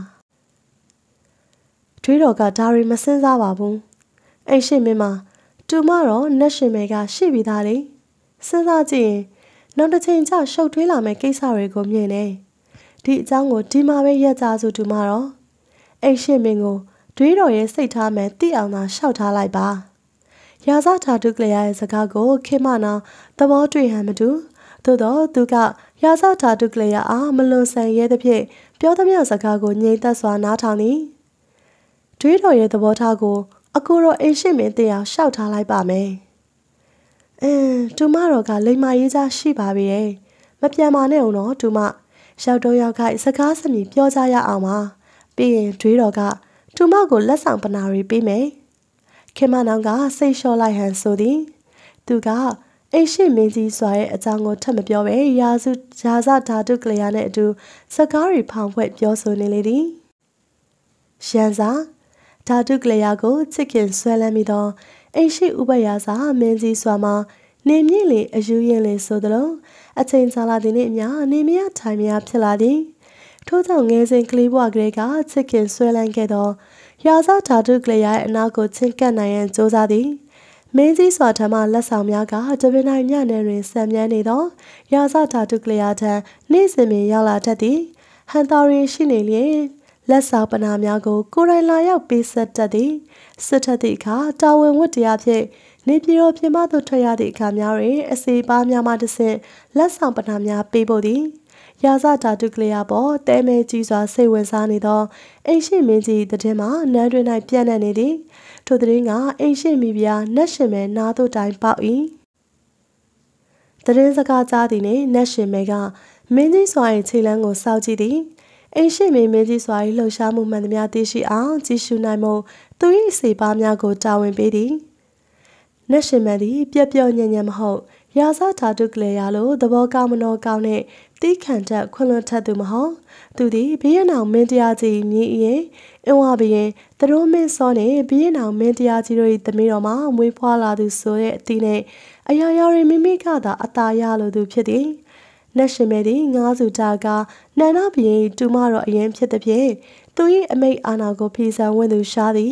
တွေးတော်ကဒါရီမစင်းစားပါဘူးအိမ်ရှိမင်းမှာတူမတော်နတ်ရှင်မဲကရှိပြီးသားလေစဉ်းစားကြည့်ရင်နောက်တစ်ချိန်ကျရှုပ်ထွေးလာမယ့်ကိစ္စတွေကိုမြင်နေဒီအကြောင်းကိုဒီမှာပဲရက်ကြစုတူမတော်အိမ်ရှိမင်းကိုတွေးတော်ရဲ့စိတ်ထားမှန်သိအောင်သာရှောက်ထားလိုက်ပါရာဇဓာတုကလျာရဲ့စကားကိုခေမနာသဘောတွေ့ဟန်မတူသို့တော့သူကရာဇဓာတုကလျာအားမလွန်ဆန်ရဲသဖြင့်ပြောသမျှစကားကိုငြိမ်သက်စွာနားထောင်သည်တွေးတော်ရဲ့သဘောထားကိုအခုတော့အိမ်ရှိမင်းသိအောင်ရှောက်ထားလိုက်ပါမယ်တူမတော်ကလိမ္မာရေးစားရှိပါပြီရဲ့မပြန်ပါနဲ့ဦးနော်တူမရောက်တော့ရောက်ခိုက်စကားစမြည်ပြောကြရအောင်ပါပြီးရင်တွေးတော်ကတူမကိုလက်ဆောင်ပနာရီပေးမယ်ခင်မနောင်ကစိတ်လျှော့လိုက်ဟန်ဆိုသည်သူကအိမ်ရှိမင်းကြီးစွာရဲ့အကြောင်းကိုထပ်မပြောပဲရာဇဓာတုကလျာနဲ့အတူစကားတွေဖောင်ဖွဲ့ပြောဆိုနေလေသည်ရန်စာဓာတုကလျာကိုချစ်ခင်ဆွဲလန်းပြီးတော့အိမ်ရှိဥပယာစာမင်းကြီးစွာမှာနေမြင့်လေအယူရင်လေဆိုသလိုအချိန်ကြာလာသည်နှင့်အမျှနေမရထိုင်မရဖြစ်လာသည်ထို့ကြောင့်ငယ်စဉ်ကလေးဘဝကလေးကချစ်ခင်ဆွဲလန်းခဲ့သောရာဇဓာတုကလျာရဲ့အနာကိုချင်းကပ်နိုင်ရန်ကြိုးစားသည်မင်းကြီးစွာထမလက်ဆောင်များကတပင်တိုင်းညနေတွင်ဆံမြန်းနေသောရာဇဓာတုကလျာထံနေ့စဉ်ပင်ရောက်လာတတ်သည်ဟန်တော်ရင်ရှိနေလျင်လက်ဆောင်ပနာများကိုကိုယ်တိုင်လာရောက်ပေးဆက်တတ်သည်စစ်ထက်သည့်အခါတာဝန်ဝတ္တရားဖြင့်နေပြည်တော်ပြင်ပသို့ထွက်ရသည့်အခါများတွင်အစီပါများမှတစ်ဆင့်လက်ဆောင်ပနာများပေးဖို့သည်ရာဇဓာတုကလျာပေါ်တဲမဲကြီးစွာစိတ်ဝင်စားနေသောအိမ်ရှိမင်းကြီးတည်မှာနန်းတွင်၌ပြန့်နှံ့နေသည်ထိုတည်ကအိမ်ရှိမိဖုရားနတ်ရှင်မဲနားသို့တိုင်ပေါက်၏တည်စကားကြားသည်နှင့်နတ်ရှင်မဲကမင်းကြီးစွာ၏ခြေလမ်းကိုစောင့်ကြည့်သည်အိမ်ရှိမင်းကြီးစွာ၏လှုပ်ရှားမှုမှန်သမျှသိရှိအောင်ကြည့်ရှုနိုင်မှုသူ၏စေပါများကိုတာဝန်ပေးသည်နတ်ရှင်မဲသည်ပြက်ပြောညံ့ညံ့မဟုတ်ရာဇဓာတုကလျာလိုသဘောကောင်းမနှောကောင်းနှင့်တီးခံတတ်ခွန်လွန်ထက်သူမဟုတ်သူသည်ဘီရင်အောင်မင်းတရားကြီးမြည်ရင်အင်းဝဘီရင်သူတို့မင်းစောနှင့်ဘီရင်အောင်မင်းတရားကြီးတို့၏သမီးတော်မှာမွေးဖွားလာသူဆိုတဲ့အသည့်နှင့်အရာရာတွေမိမိကသာအသာရလိုသူဖြစ်သည်နတ်ရှင်မဲသည်ငါးစုတာကနန္ဒဘီရင်တူမတော်အရင်ဖြစ်သည်ဖြင့်သူ၏အမိတ်အာဏာကိုဖီဆန်ဝင်သူရှားသည်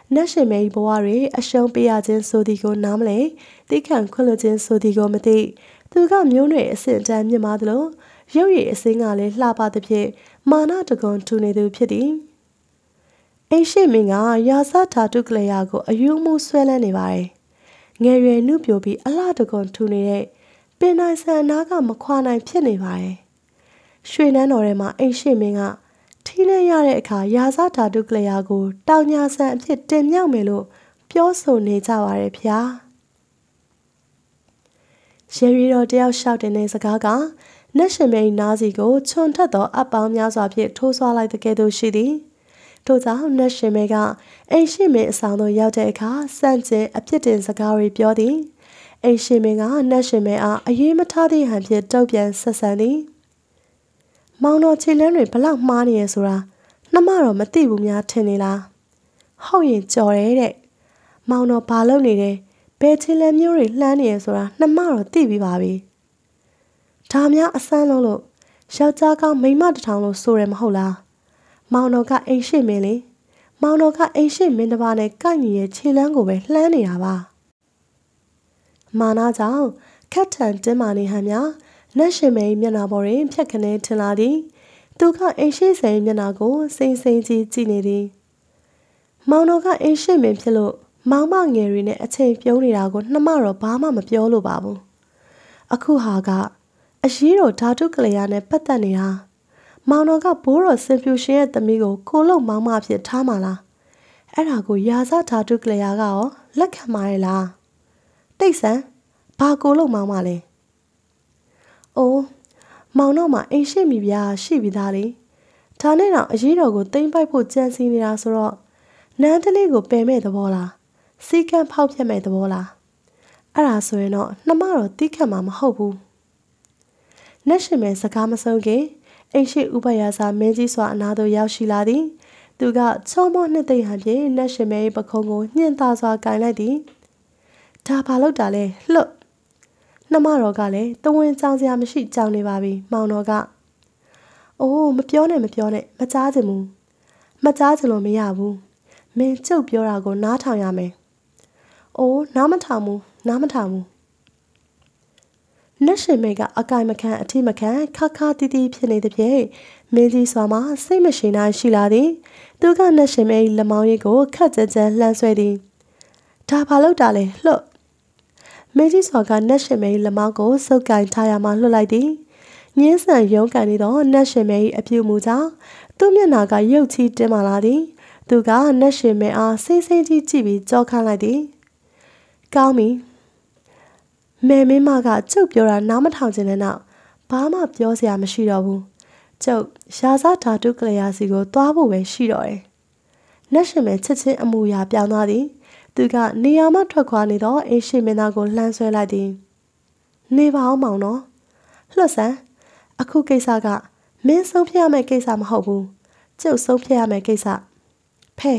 နတ်ရှင်မဲဘဝတွေအရှုံးပေးရခြင်းဆိုသည်ကိုနားမလဲသိခံခွင့်လွှတ်ခြင်းဆိုသည်ကိုမသိသူကမျိုးနွယ်အဆင့်အတန်းမြင့်မားသလိုရုပ်ရည်အစင်းကလည်းလှပသဖြင့်မာနတကွန်ထူနေသူဖြစ်သည်အိမ်ရှိမင်းကရာဇဓာတုကလျာကိုအယူမှုဆွဲလန်းနေပါတယ်ငယ်ရွယ်နှုပြိုပြီးအလှတကွန်ထူနေတဲ့ပင်နိုင်ဆန်အနားကမခွာနိုင်ဖြစ်နေပါတယ်ရွှေနန်းတော်ထဲမှာအိမ်ရှိမင်းကထီးနှံရတဲ့အခါရာဇဓာတုကလျာကိုတောင်ညာဆန်အဖြစ်တင်မြောက်မယ်လို့ပြောဆိုနေကြပါတယ်ဗျာရေရီတော်တယောက်လျှောက်တင်တဲ့စကားကနတ်ရှင်မိန်နားစီကိုခြုံထက်သောအပေါင်းများစွာဖြင့်ထိုးဆွားလိုက်တဲ့ကဲ့သို့ရှိသည်ထို့ကြောင့်နတ်ရှင်မိန်ကအိမ်ရှိမင်းအဆောင်သို့ရောက်တဲ့အခါစန့်ကျင်အဖြစ်တင်စကားတွေပြောသည်အိမ်ရှိမင်းကနတ်ရှင်မိန်အားအရေးမထားသည့်ဟန်ဖြင့်တုံ့ပြန်ဆက်ဆံသည်မောင်တော်ခြေလမ်းတွေဘလောက်မှားနေရဆိုတာနှမတော်မသိဘူးများထင်နေလားဟုတ်ရင်ကြော်တယ်တဲ့မောင်တော်ဘာလုပ်နေတယ်ဘယ်ခြေလမ်းမျိုးတွေလှမ်းနေရဆိုတာနှမတော်သိပြီးပါပြီဒါများအဆန်းလုံးလို့ယောက်ျားကောင်းမိန်းမတစ်ထောင်လို့ဆိုရမဟုတ်လားမောင်တော်ကအိမ်ရှိမင်းလေမောင်တော်ကအိမ်ရှိမင်းတစ်ပါးနဲ့ကိုက်ညီရဲ့ခြေလမ်းကိုပဲလှမ်းနေတာပါမာနာကြောင့်ခက်ထန်တင်းမာနေဟန်များနတ်ရှင်မိန်မျက်နှာပေါ်တွင်ဖြတ်ခနဲထင်လာသည်သူကအိမ်ရှိစိန်မျက်နှာကိုစိမ့်စိမ့်ကြီးကြည့်နေသည်မောင်တော်ကအိမ်ရှိမင်းဖြစ်လို့မောင်မငယ်တွေနဲ့အချိန်ပြုံးနေတာကိုနှမတော့ဘာမှမပြောလို့ပါဘူးအခုဟာကအရေးတော်ဓာတုကလျာနဲ့ပတ်သက်နေတာမောင်တော်ကဘိုးတော်စင်ပြူရှင်ရဲ့သမီးကိုကိုလုံးမောင်မဖြစ်ထားမှာလားအဲ့ဒါကိုရာဇဓာတုကလျာကရောလက်ခံမှာလားတိတ်ဆန်းဘာကိုလုံးမောင်မလဲအိုးမောင်တော့မှအိမ်ရှိမိဗျာရှိပြီးသားလေဒါနဲ့တော့အရေးတော်ကိုတိမ့်ပိုက်ဖို့ကြံစီနေတာဆိုတော့နန်းတလေးကိုပယ်မဲ့သဘောလားစီကံဖောက်ဖျက်မဲ့သဘောလားအဲ့ဒါဆိုရင်တော့နှမတော်တိခတ်မှာမဟုတ်ဘူးနတ်ရှင်မဲစကားမဆုံးခင်အိမ်ရှိဥပယာစာမင်းကြီးစွာအနာသို့ရောက်ရှိလာသည်သူကချောမောနှစ်သိမ့်ဟန်ဖြင့်နတ်ရှင်မဲ၏ပခုံးကိုညှင်သာစွာကင်လိုက်သည်ဒါဘာလို့တာလဲလှုပ်နှမတော်ကလည်းတဝင်းကြောင်စရာမရှိကြောင်နေပါပြီမောင်တော်ကအိုးမပြောနဲ့မကြားချင်ဘူးမကြားချင်လို့မရဘူးမင်းကျုပ်ပြောတာကိုနားထောင်ရမယ်အိုးနားမထောင်ဘူးနတ်ရှင်မဲကအကိုင်မခံအထိမခံခါခါတီးတီးဖြစ်နေသည်ဖြင့်မင်းကြီးစွာမှစိတ်မရှိနိုင်ရှိလာသည်သူကနတ်ရှင်မဲလက်မောင်းရိပ်ကိုခက်ကြကြလှမ်းဆွဲသည်ဒါဘာလို့တာလဲလှုပ်မင်းကြီးစွာကနတ်ရှင်မဲလက်မောင်းကိုစုပ်ကင်ထားရမှလှုပ်လိုက်သည်ညင်းဆန်ရုံးကန်နေသောနတ်ရှင်မဲ၏အပြုမူကြောင့်သူ့မျက်နှာကရုပ်ချီးတင်းမာလာသည်သူကနတ်ရှင်မဲအားစိမ့်စိမ့်ကြီးကြည့်ပြီးကြောက်ခန့်လိုက်သည်ကောင်းပြီမဲမင်းမကကျုပ်ပြောတာနားမထောင်ခြင်းနဲ့နောက်ဘာမှပြောစရာမရှိတော့ဘူးကျုပ်ရာဇဓာတုကလျာစီကိုသွားဖို့ပဲရှိတော့တယ်နတ်ရှင်မဲချစ်ချင်းအမူအရာပြောင်းသွားသည်သူကနေရာမှထွက်ခွာနေသောအိမ်ရှိမင်းသားကိုလှမ်းဆွဲလိုက်သည်နေပါအောင်မောင်နော်လှဆန်းအခုကိစ္စကမင်းဆုံးဖြတ်ရမယ့်ကိစ္စမဟုတ်ဘူးကျုပ်ဆုံးဖြတ်ရမယ့်ကိစ္စဖဲ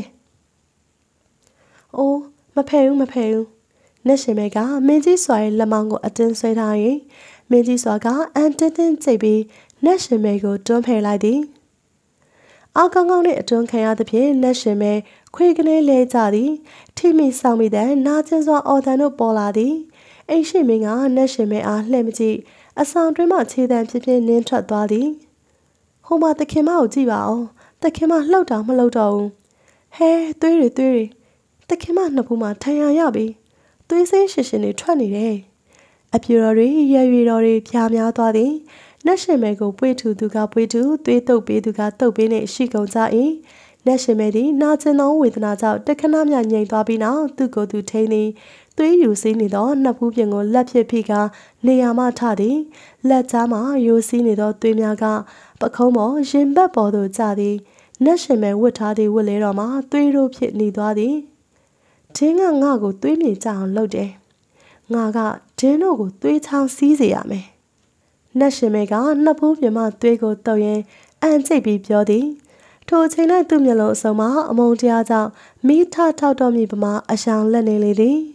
အိုးမဖဲဘူးနတ်ရှင်မဲကမင်းကြီးစွာရဲ့လက်မောင်းကိုအတင်းဆွဲထားရင်မင်းကြီးစွာကအန်တင်းတင်းကြိတ်ပြီးနတ်ရှင်မဲကိုတွန်းဖယ်လိုက်သည်အောက်ကောင်းကောင်းနဲ့အတွန်းခံရသဖြင့်နတ်ရှင်မဲခွေကနေလဲကြသည်ထိမိဆောင်မိတဲ့နာကျင်စွာအော်တန်တို့ပေါ်လာသည်အိမ်ရှိမင်းကနတ်ရှင်မဲအားလှည့်မကြည့်အဆောင်တွင်းမှခြေတံဖြစ်နင်းထွက်သွားသည်ဟိုမှာသခင်မကိုကြည့်ပါအောင်သခင်မလှုပ်တောင်မလှုပ်တော့ဘူးဟဲသွေးတွေသခင်မနှစ်ဖူးမှာထန်ရရပြီသွေးစိမ်းရှင်တွေထွက်နေတယ်အပြူတော်တွေရွရွတော်တွေဖြာများသွားသည်နတ်ရှင်မဲကိုပွေးထူသူကပွေးထူသွေးတုပ်ပေးသူကတုပ်ပေးနေရှိကုန်ကြ၏နတ်ရှင်မဲသည်နာကျင်သောဝေဒနာကြောင့်တခဏမျှငြိမ်သွားပြီးနောက်သူ့ကိုယ်သူထိန်းသည်သွေးယူစီးနေသောနှစ်ဖူးပြင်ကိုလက်ဖြစ်ဖိကနေရာမှထသည်လက်ကြားမှရိုးစီးနေသောသွေးများကပခုံးပေါ်ရင်ဘတ်ပေါ်သို့ကျသည်နတ်ရှင်မဲဝတ်ထားသည့်ဝတ်လဲတော်မှာသွေးတို့ဖြစ်နေသွားသည်ဒင်းကငါ့ကိုသွေးမြေကြအောင်လုပ်တယ်ငါကဒင်းတို့ကိုသွေးချောင်းစီးစေရမယ်နတ်ရှင်မဲကနှစ်ဖူးပြင်မှသွေးကိုတုပ်ရင်အန်ကျိတ်ပြီးပြောသည်ထိုအချိန်၌သူ့မျက်လုံးအစုံမှာအမုန်းတရားကြောင့်မိထထောက်တော်မူပမာအရှောင်လက်နေလေသည်